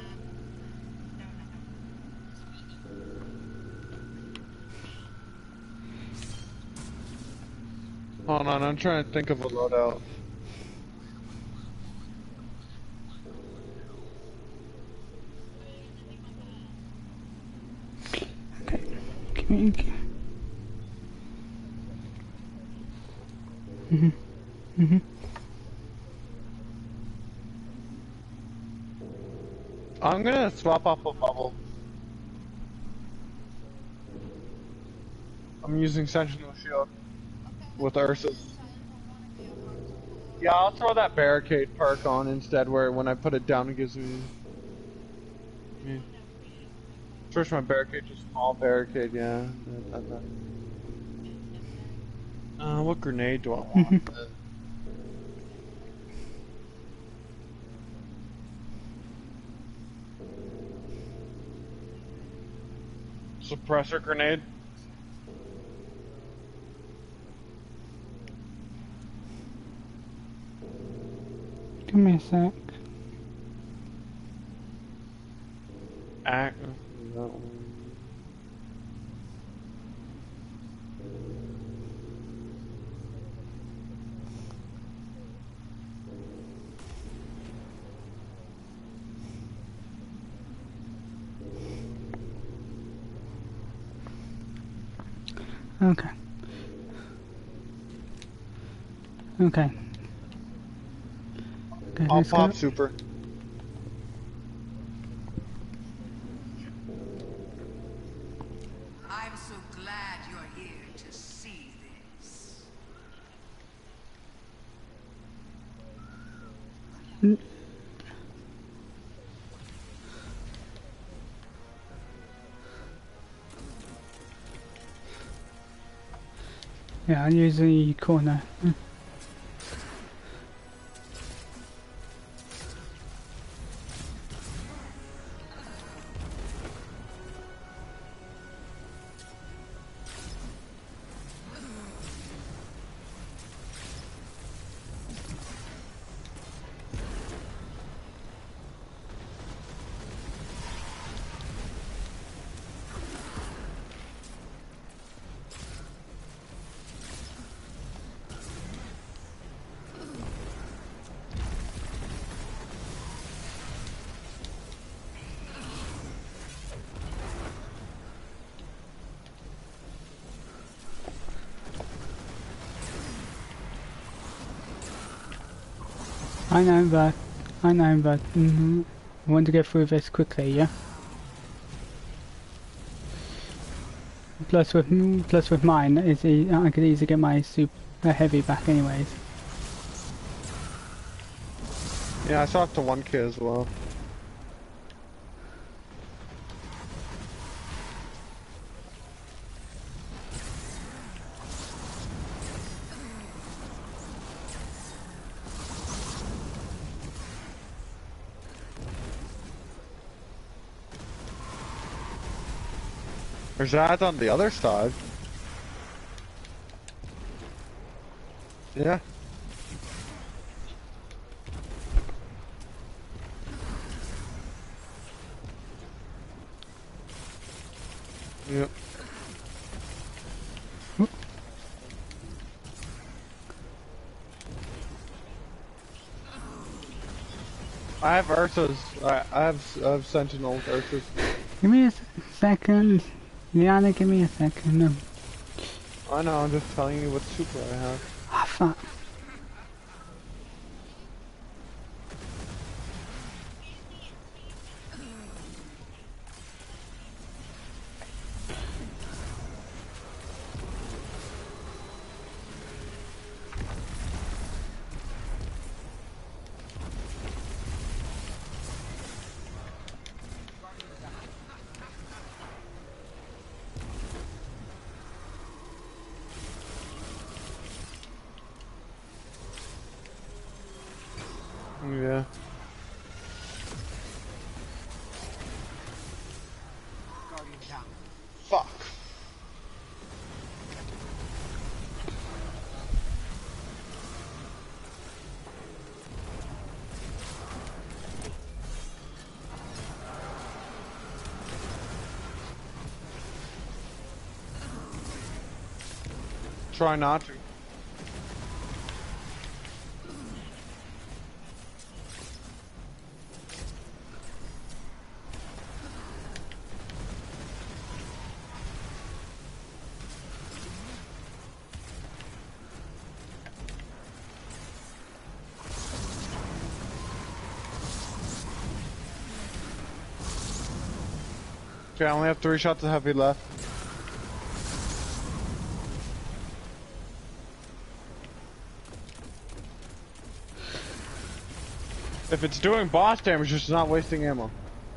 Hold on, I'm trying to think of a loadout. Okay. Give me. Mhm. Mhm. I'm gonna swap off a bubble. I'm using Sentinel Shield with Ursus. Yeah, I'll throw that barricade perk on instead, where when I put it down it gives me... Yeah. Switch my barricade to small barricade, yeah. Uh, what grenade do I want? Suppressor grenade? Give me a sec. Act. No. Okay. Okay. Okay, I'll let's pop go. super. I'm so glad you're here to see this. N Yeah, I'll use the corner. Mm. I know, but I know, but mm-hmm. I want to get through this quickly, yeah. Plus with plus with mine, is e I could easily get my super heavy back, anyways. Yeah, I saw up to one K as well. There's that on the other side. Yeah. I have Ursa's. I, I have I have Sentinel Ursa's. Give me a s second. Liana, give me a second. No. I know. I'm just telling you what super I have. Ah, fuck. Yeah. Guardian down. Fuck. Try not to. Okay, I only have three shots of heavy left. If it's doing boss damage, it's not wasting ammo.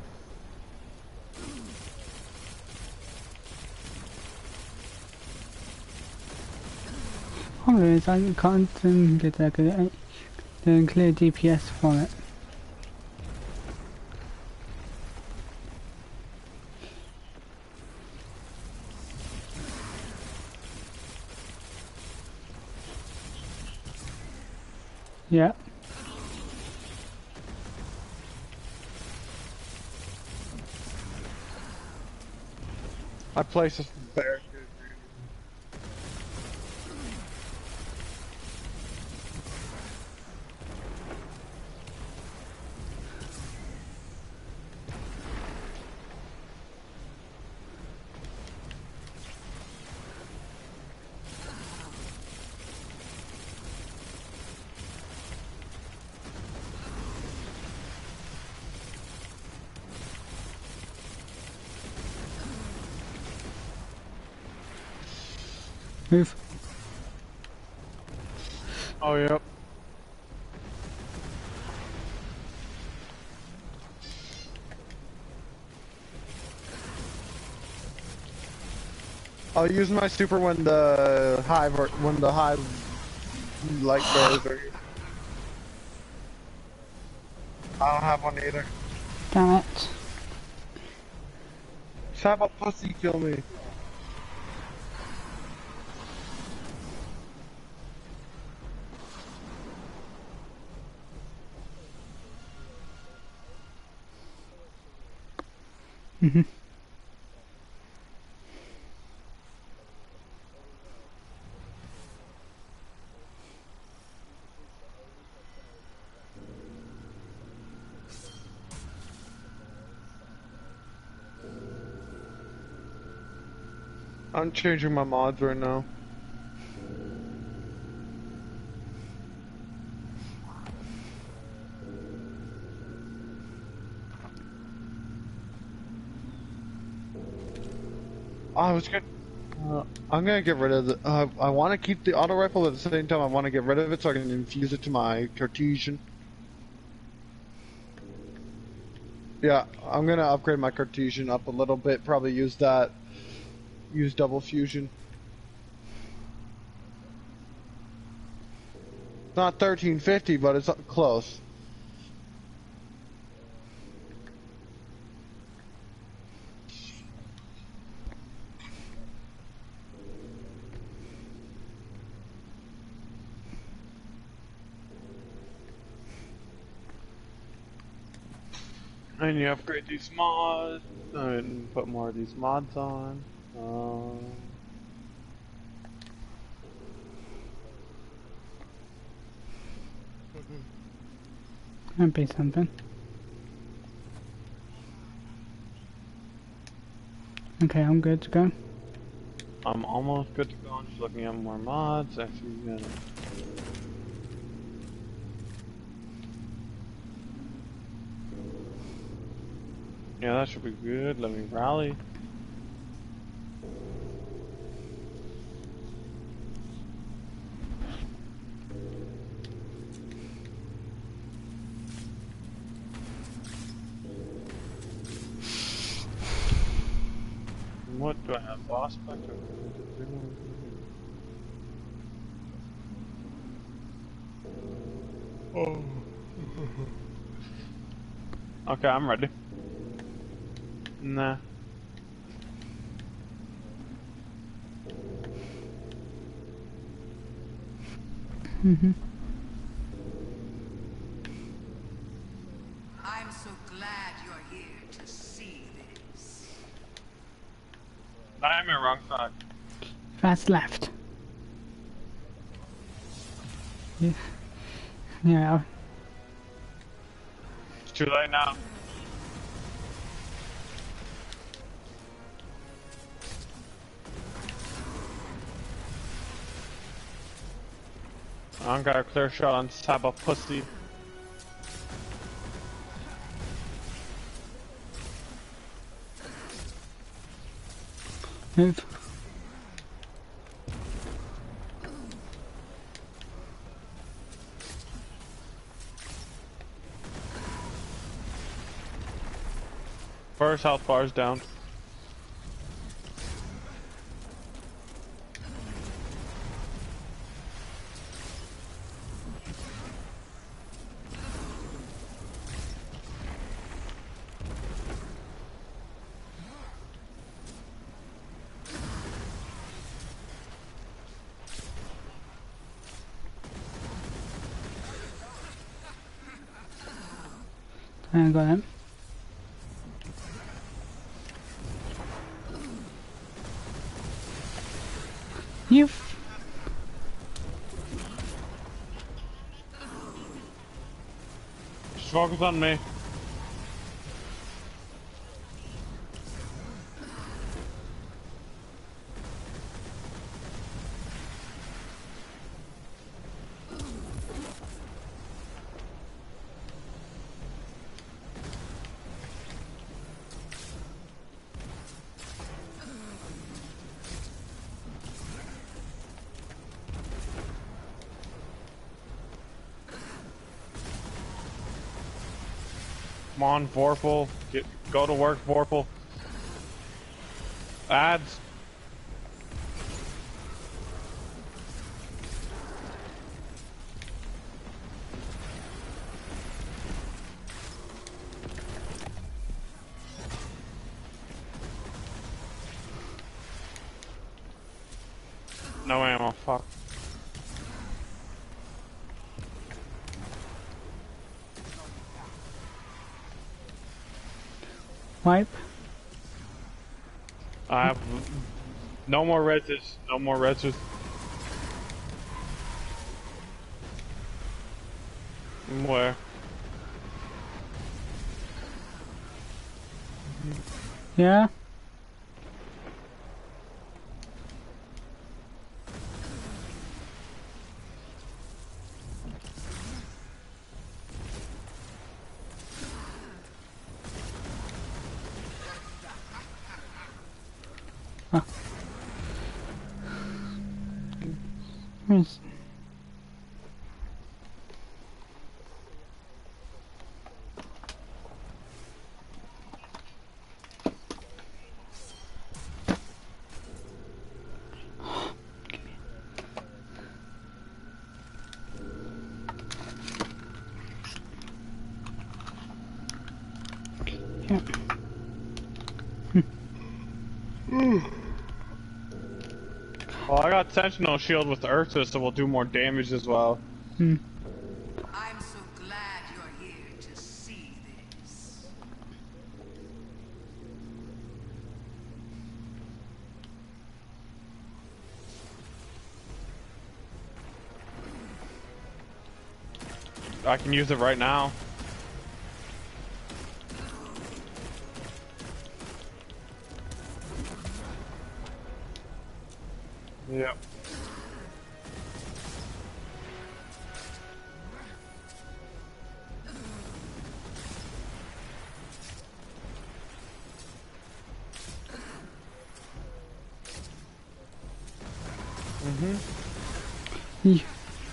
Problem is, I can't um, get like a, a clear D P S for it. Yeah. I place a barricade. Move. Oh, yep. I'll use my super when the hive or when the hive light goes. Or... I don't have one either. Damn it. Just have a pussy kill me. Mhm. I'm changing my mods right now. Oh, I was good. Uh, I'm gonna get rid of the. Uh, I want to keep the auto rifle, but at the same time, I want to get rid of it so I can infuse it to my Cartesian. Yeah, I'm gonna upgrade my Cartesian up a little bit. Probably use that. Use double fusion. It's not thirteen fifty, but it's close. And you upgrade these mods, and put more of these mods on. Um, That'd be something. Okay, I'm good to go. I'm almost good to go. I'm just looking at more mods. Actually, yeah. Yeah, that should be good. Let me rally. What do I have? Boss fight or oh. Okay, I'm ready. Nah. Mhm. I'm so glad you're here to see this. I'm in wrong side. Fast left. Yeah. Yeah. It's too late now. I don't got a clear shot on Saba pussy. Move. First health bar's down. I got him. You. F Just focus on me. Come on, Vorpal. Get, go to work, Vorpal. Ads. No ammo, fuck. Wipe. I have no more reses. No more reses. Where? Yeah. Ah. Where's... Yeah. Well, I got Sentinel Shield with Ursa, so we'll do more damage as well. Hmm. I'm so glad you're here to see this. I can use it right now. Mm-hmm. Yeah.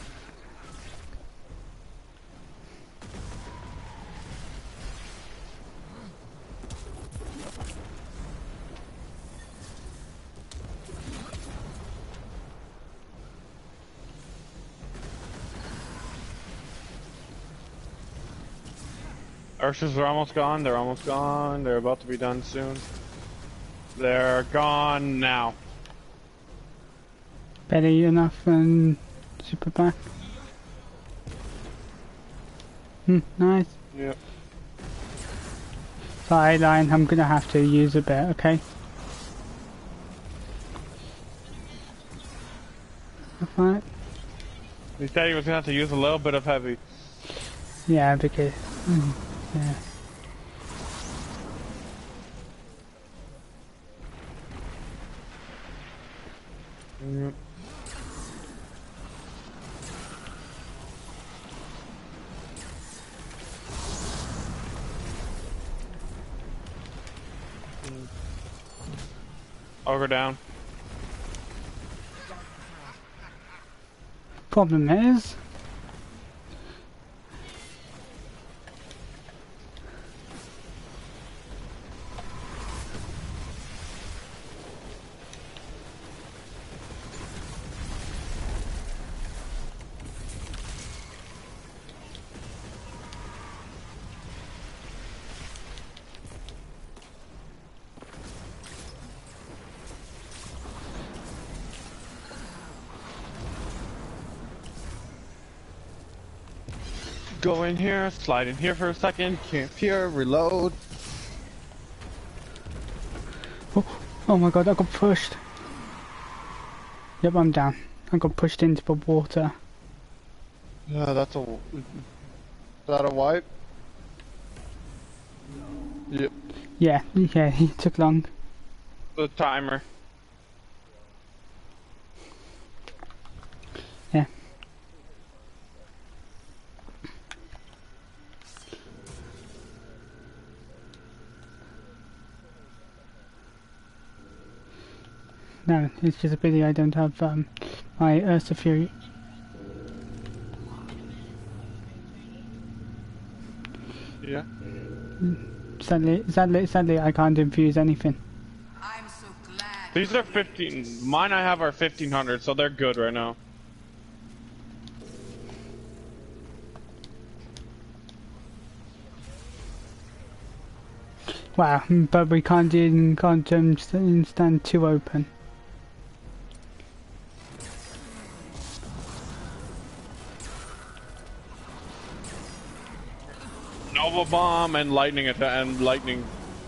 Ursas are almost gone. They're almost gone. They're about to be done soon. They're gone now. Better enough and super back. Hmm, nice. Yep. Sideline, I'm gonna have to use a bit, okay? Alright. He said he was gonna have to use a little bit of heavy. Yeah, because... Mm, yeah. Yep. Ogre down. Problem is... Go in here, slide in here for a second, camp here, reload. Oh, oh my god, I got pushed. Yep, I'm down. I got pushed into the water. Yeah, that's a... Is that a wipe? Yep. Yeah, yeah, it took long. The timer. Yeah. No, it's just a pity I don't have um, my Ursa Fury. Yeah. Sadly, sadly, sadly, I can't infuse anything. I'm so glad. These are fifteen. Mine I have are fifteen hundred, so they're good right now. Wow, but we can't even can't um, stand too open. Nova bomb and lightning attack and lightning.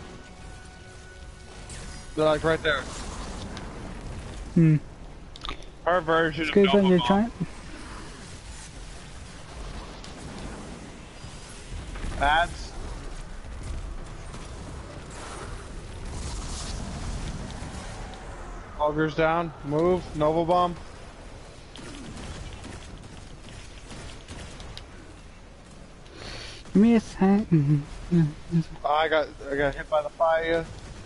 They're like right there. Hmm. Her version of Good when Nova you're bomb. trying. Ads. Ogre's down. Move. Nova bomb. Give me a sec. Mm -hmm. Oh, I got I got hit by the fire.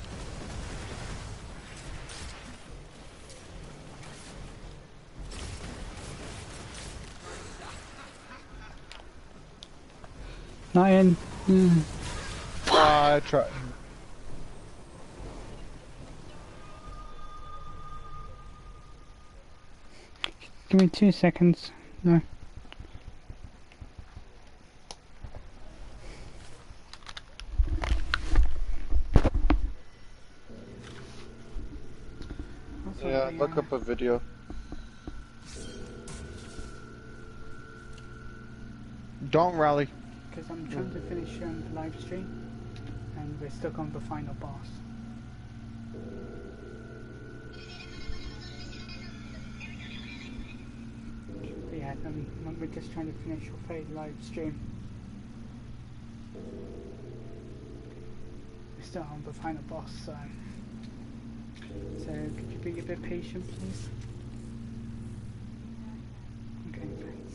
Not in. Mm. Oh, I tried. Give me two seconds. No. Yeah, look up a video. Don't rally. Because I'm trying to finish um, the live stream, and we're stuck on the final boss. But yeah, um, we're just trying to finish your fade live stream. We're still on the final boss, so... So, could you be a bit patient, please? Okay, thanks.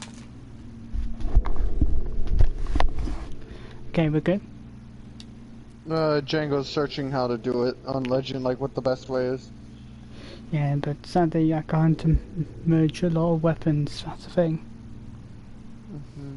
Okay, we're good. Uh, Django's searching how to do it on Legend, like what the best way is. Yeah, but sadly I can't m- merge a lot of weapons, that's the thing. Mm-hmm.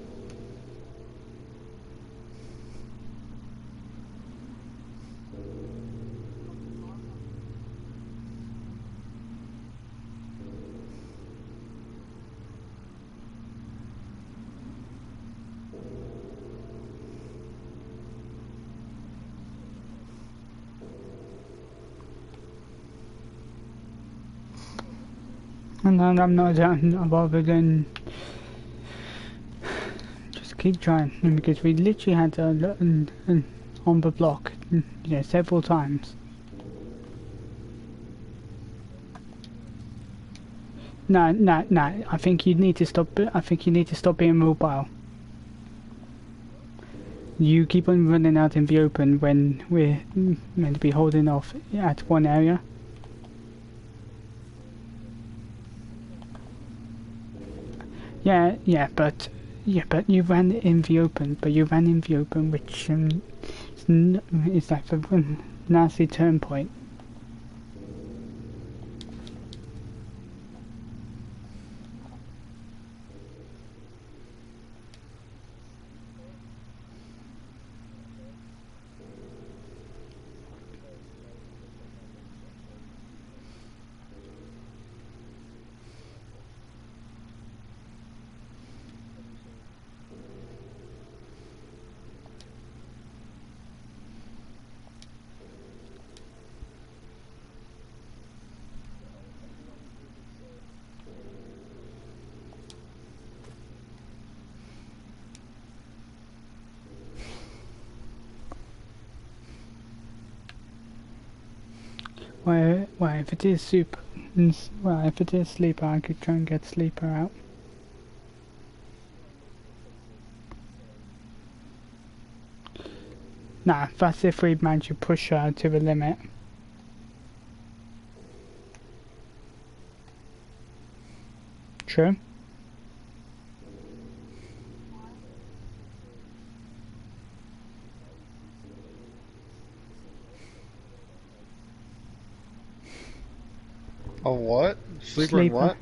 And then I'm not down rather than just keep trying, because we literally had to look and, and on the block, you know, several times. No, no, no. I think you need to stop. I think you need to stop being mobile. You keep on running out in the open when we're meant to be holding off at one area. Yeah, yeah, but yeah, but you ran in the open. But you ran in the open, which um, is, n is like a nasty turn point. Well, well, if it is super, well, if it is sleeper, I could try and get sleeper out. Nah, that's if we manage to push her to the limit. True. Oh, what? Sleeper, Sleeper. and what?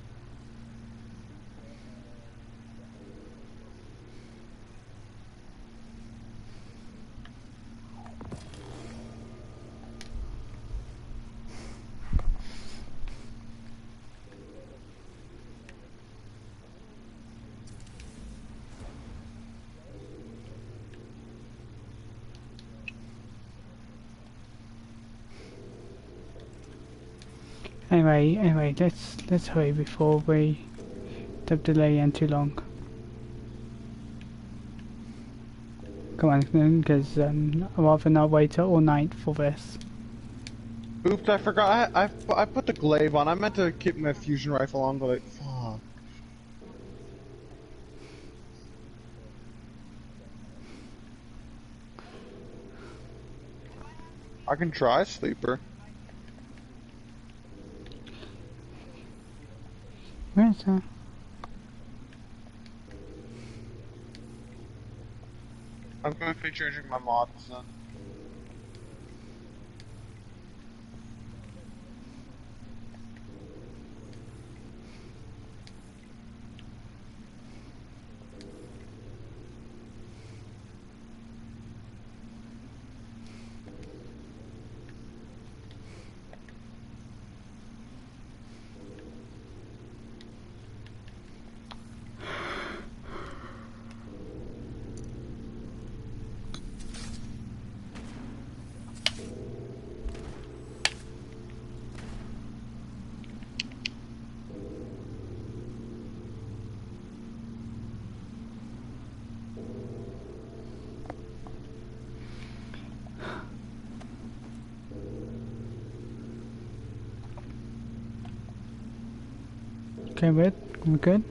Anyway, anyway, let's let's hurry before we don't delay in too long. Come on, because um, I'd rather not wait all night for this. Oops, I forgot. I, I I put the glaive on. I meant to keep my fusion rifle on, but like, fuck. I can try sleeper. Where's that? I'm going to be changing my mods then. Okay, we're, we're good.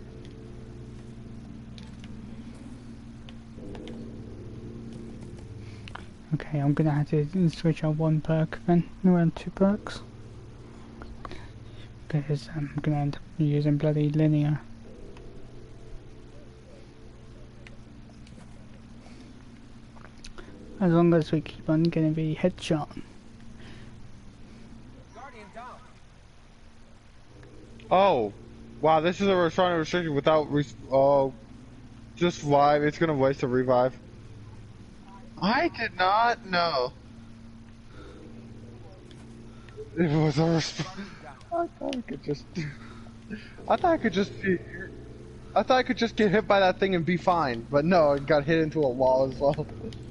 Okay, I'm gonna have to switch out one perk then, around two perks. Because I'm gonna end up using bloody linear. as long as we keep on getting the headshot. Guardian down. Oh, wow! This is a restraining restriction without res oh, just live. It's gonna waste a revive. I did not know. It was a resp I thought I could just. I thought I could just. I thought I could just get hit by that thing and be fine, but no, it got hit into a wall as well.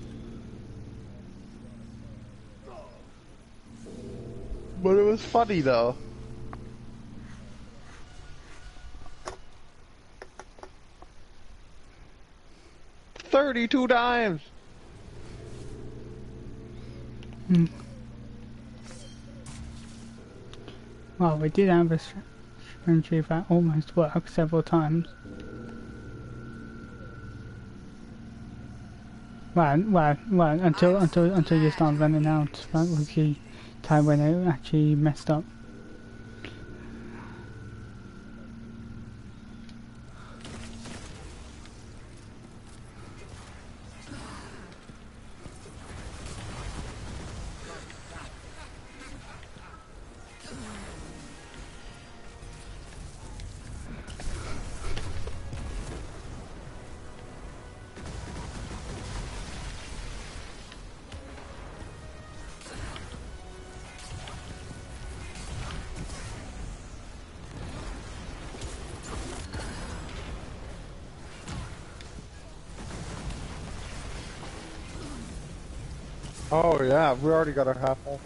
But it was funny though. Thirty-two times. Hmm. Well, we did have a syringe that almost worked several times. Well, well, well, until until until you start running out. That was the time when it actually messed up. Oh yeah, we already got our half health.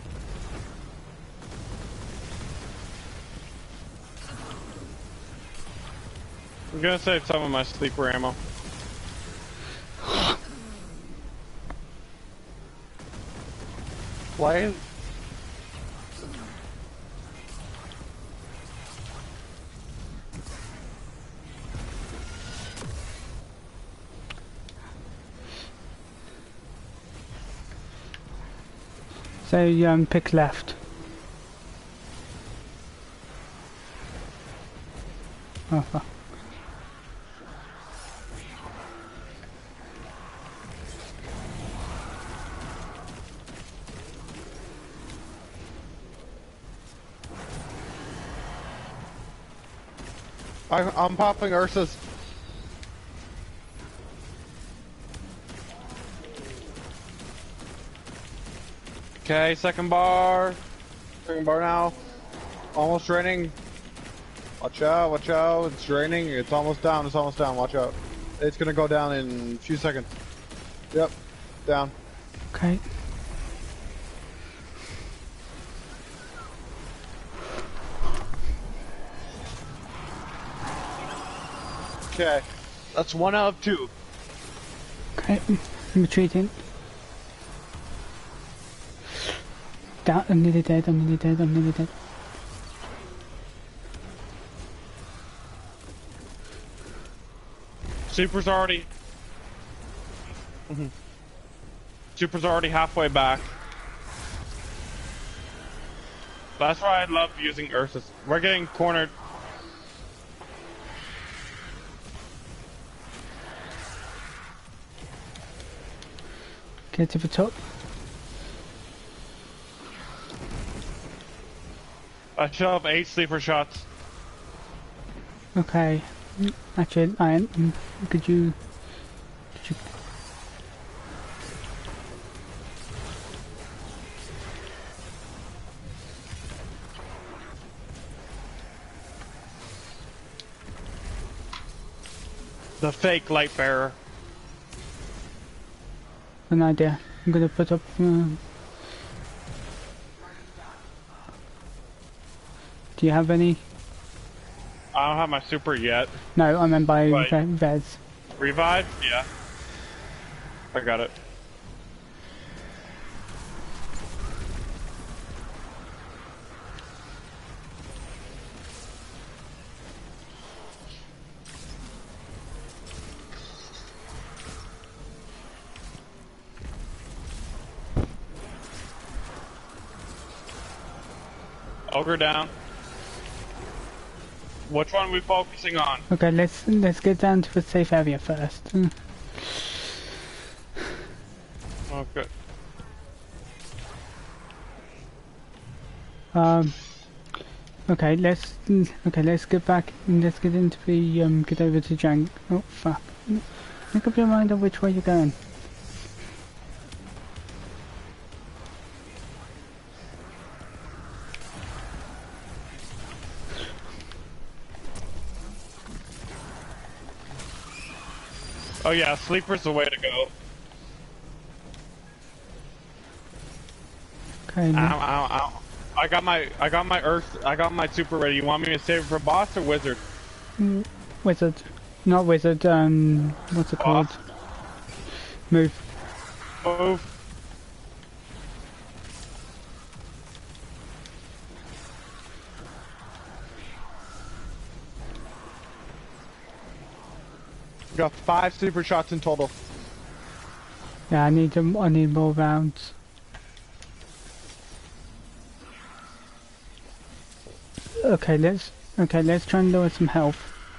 I'm gonna save some of my sleeper ammo. Why? So you um, pick left. Oh, fuck. I, I'm popping Ursa's. Okay, second bar. Second bar now. Almost draining. Watch out, watch out. It's draining. It's almost down. It's almost down. Watch out. It's gonna go down in a few seconds. Yep. Down. Okay. Okay. That's one out of two. Okay. I'm retreating. Down. I'm nearly dead. I'm nearly dead. I'm nearly dead. Super's already... Super's already halfway back. That's why I love using Ursus. We're getting cornered. Get to the top. I should have eight sleeper shots. Okay. Actually, Iron, um, could you... Could you... The fake light bearer. An idea. I'm gonna put up... Uh, do you have any? I don't have my super yet. No, I meant by Right. Ve- Vez. Revive? Yeah. I got it. Ogre down. Which one are we focusing on? Okay, let's let's get down to the safe area first. Mm. Uh, Okay. Um. Okay, let's okay, let's get back. Let's get into the um. Get over to Jang. Oh fuck! Make up your mind on which way you're going. Oh yeah, sleeper's the way to go. Okay. Ow, ow, ow. I got my, I got my earth, I got my super ready. You want me to save it for boss or wizard? Mm, wizard, not wizard. Um, what's it Boss. called? Move. Move. Got five super shots in total. Yeah, I need them. I need more rounds. Okay, let's. Okay, let's try and lower some health.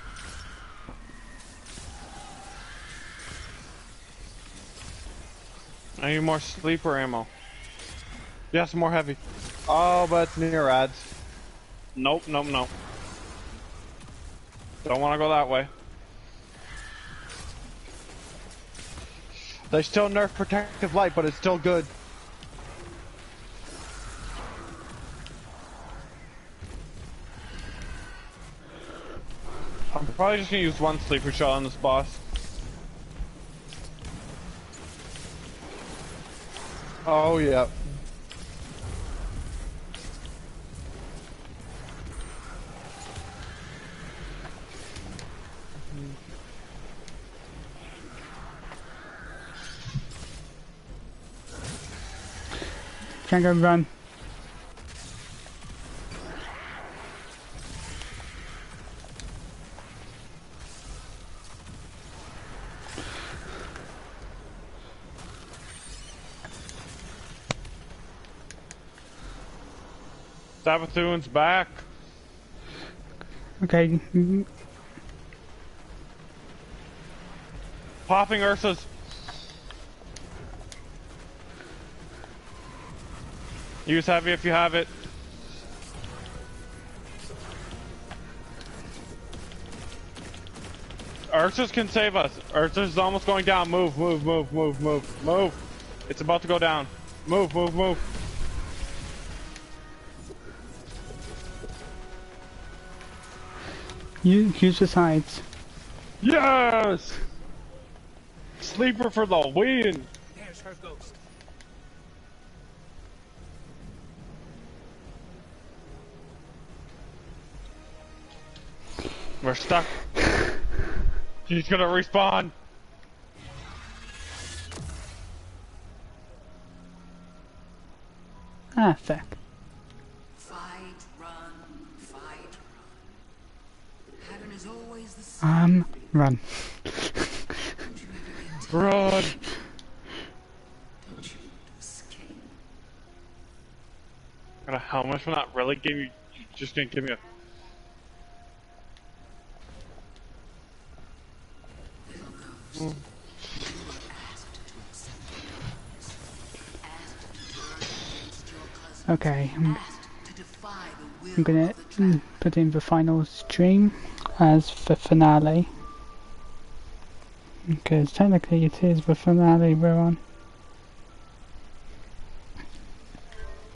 I need more sleeper ammo. Yes, more heavy. Oh, but it's near ads. Nope, nope, nope. Don't want to go that way. They still nerf protective light, but it's still good. I'm probably just gonna use one sleeper shot on this boss. Oh, yeah. Can't go run. Sabathoon's back. Okay. mm, Popping Ursa's. Use heavy if you have it. Ursa's can save us. Ursa's almost going down. Move, move, move, move, move, move. It's about to go down. Move, move, move. You use the sides. Yes! Sleeper for the win! There's her ghost. We're stuck. She's gonna respawn. Ah, fuck. Fight, run, fight, run. Pattern is always the same. Um, run. Run! Don't you want to escape? Got a helmet from that really gave you, you just didn't give me a Mm. Okay, I'm, I'm gonna mm, put in the final stream as the finale. Because technically it is the finale we're on.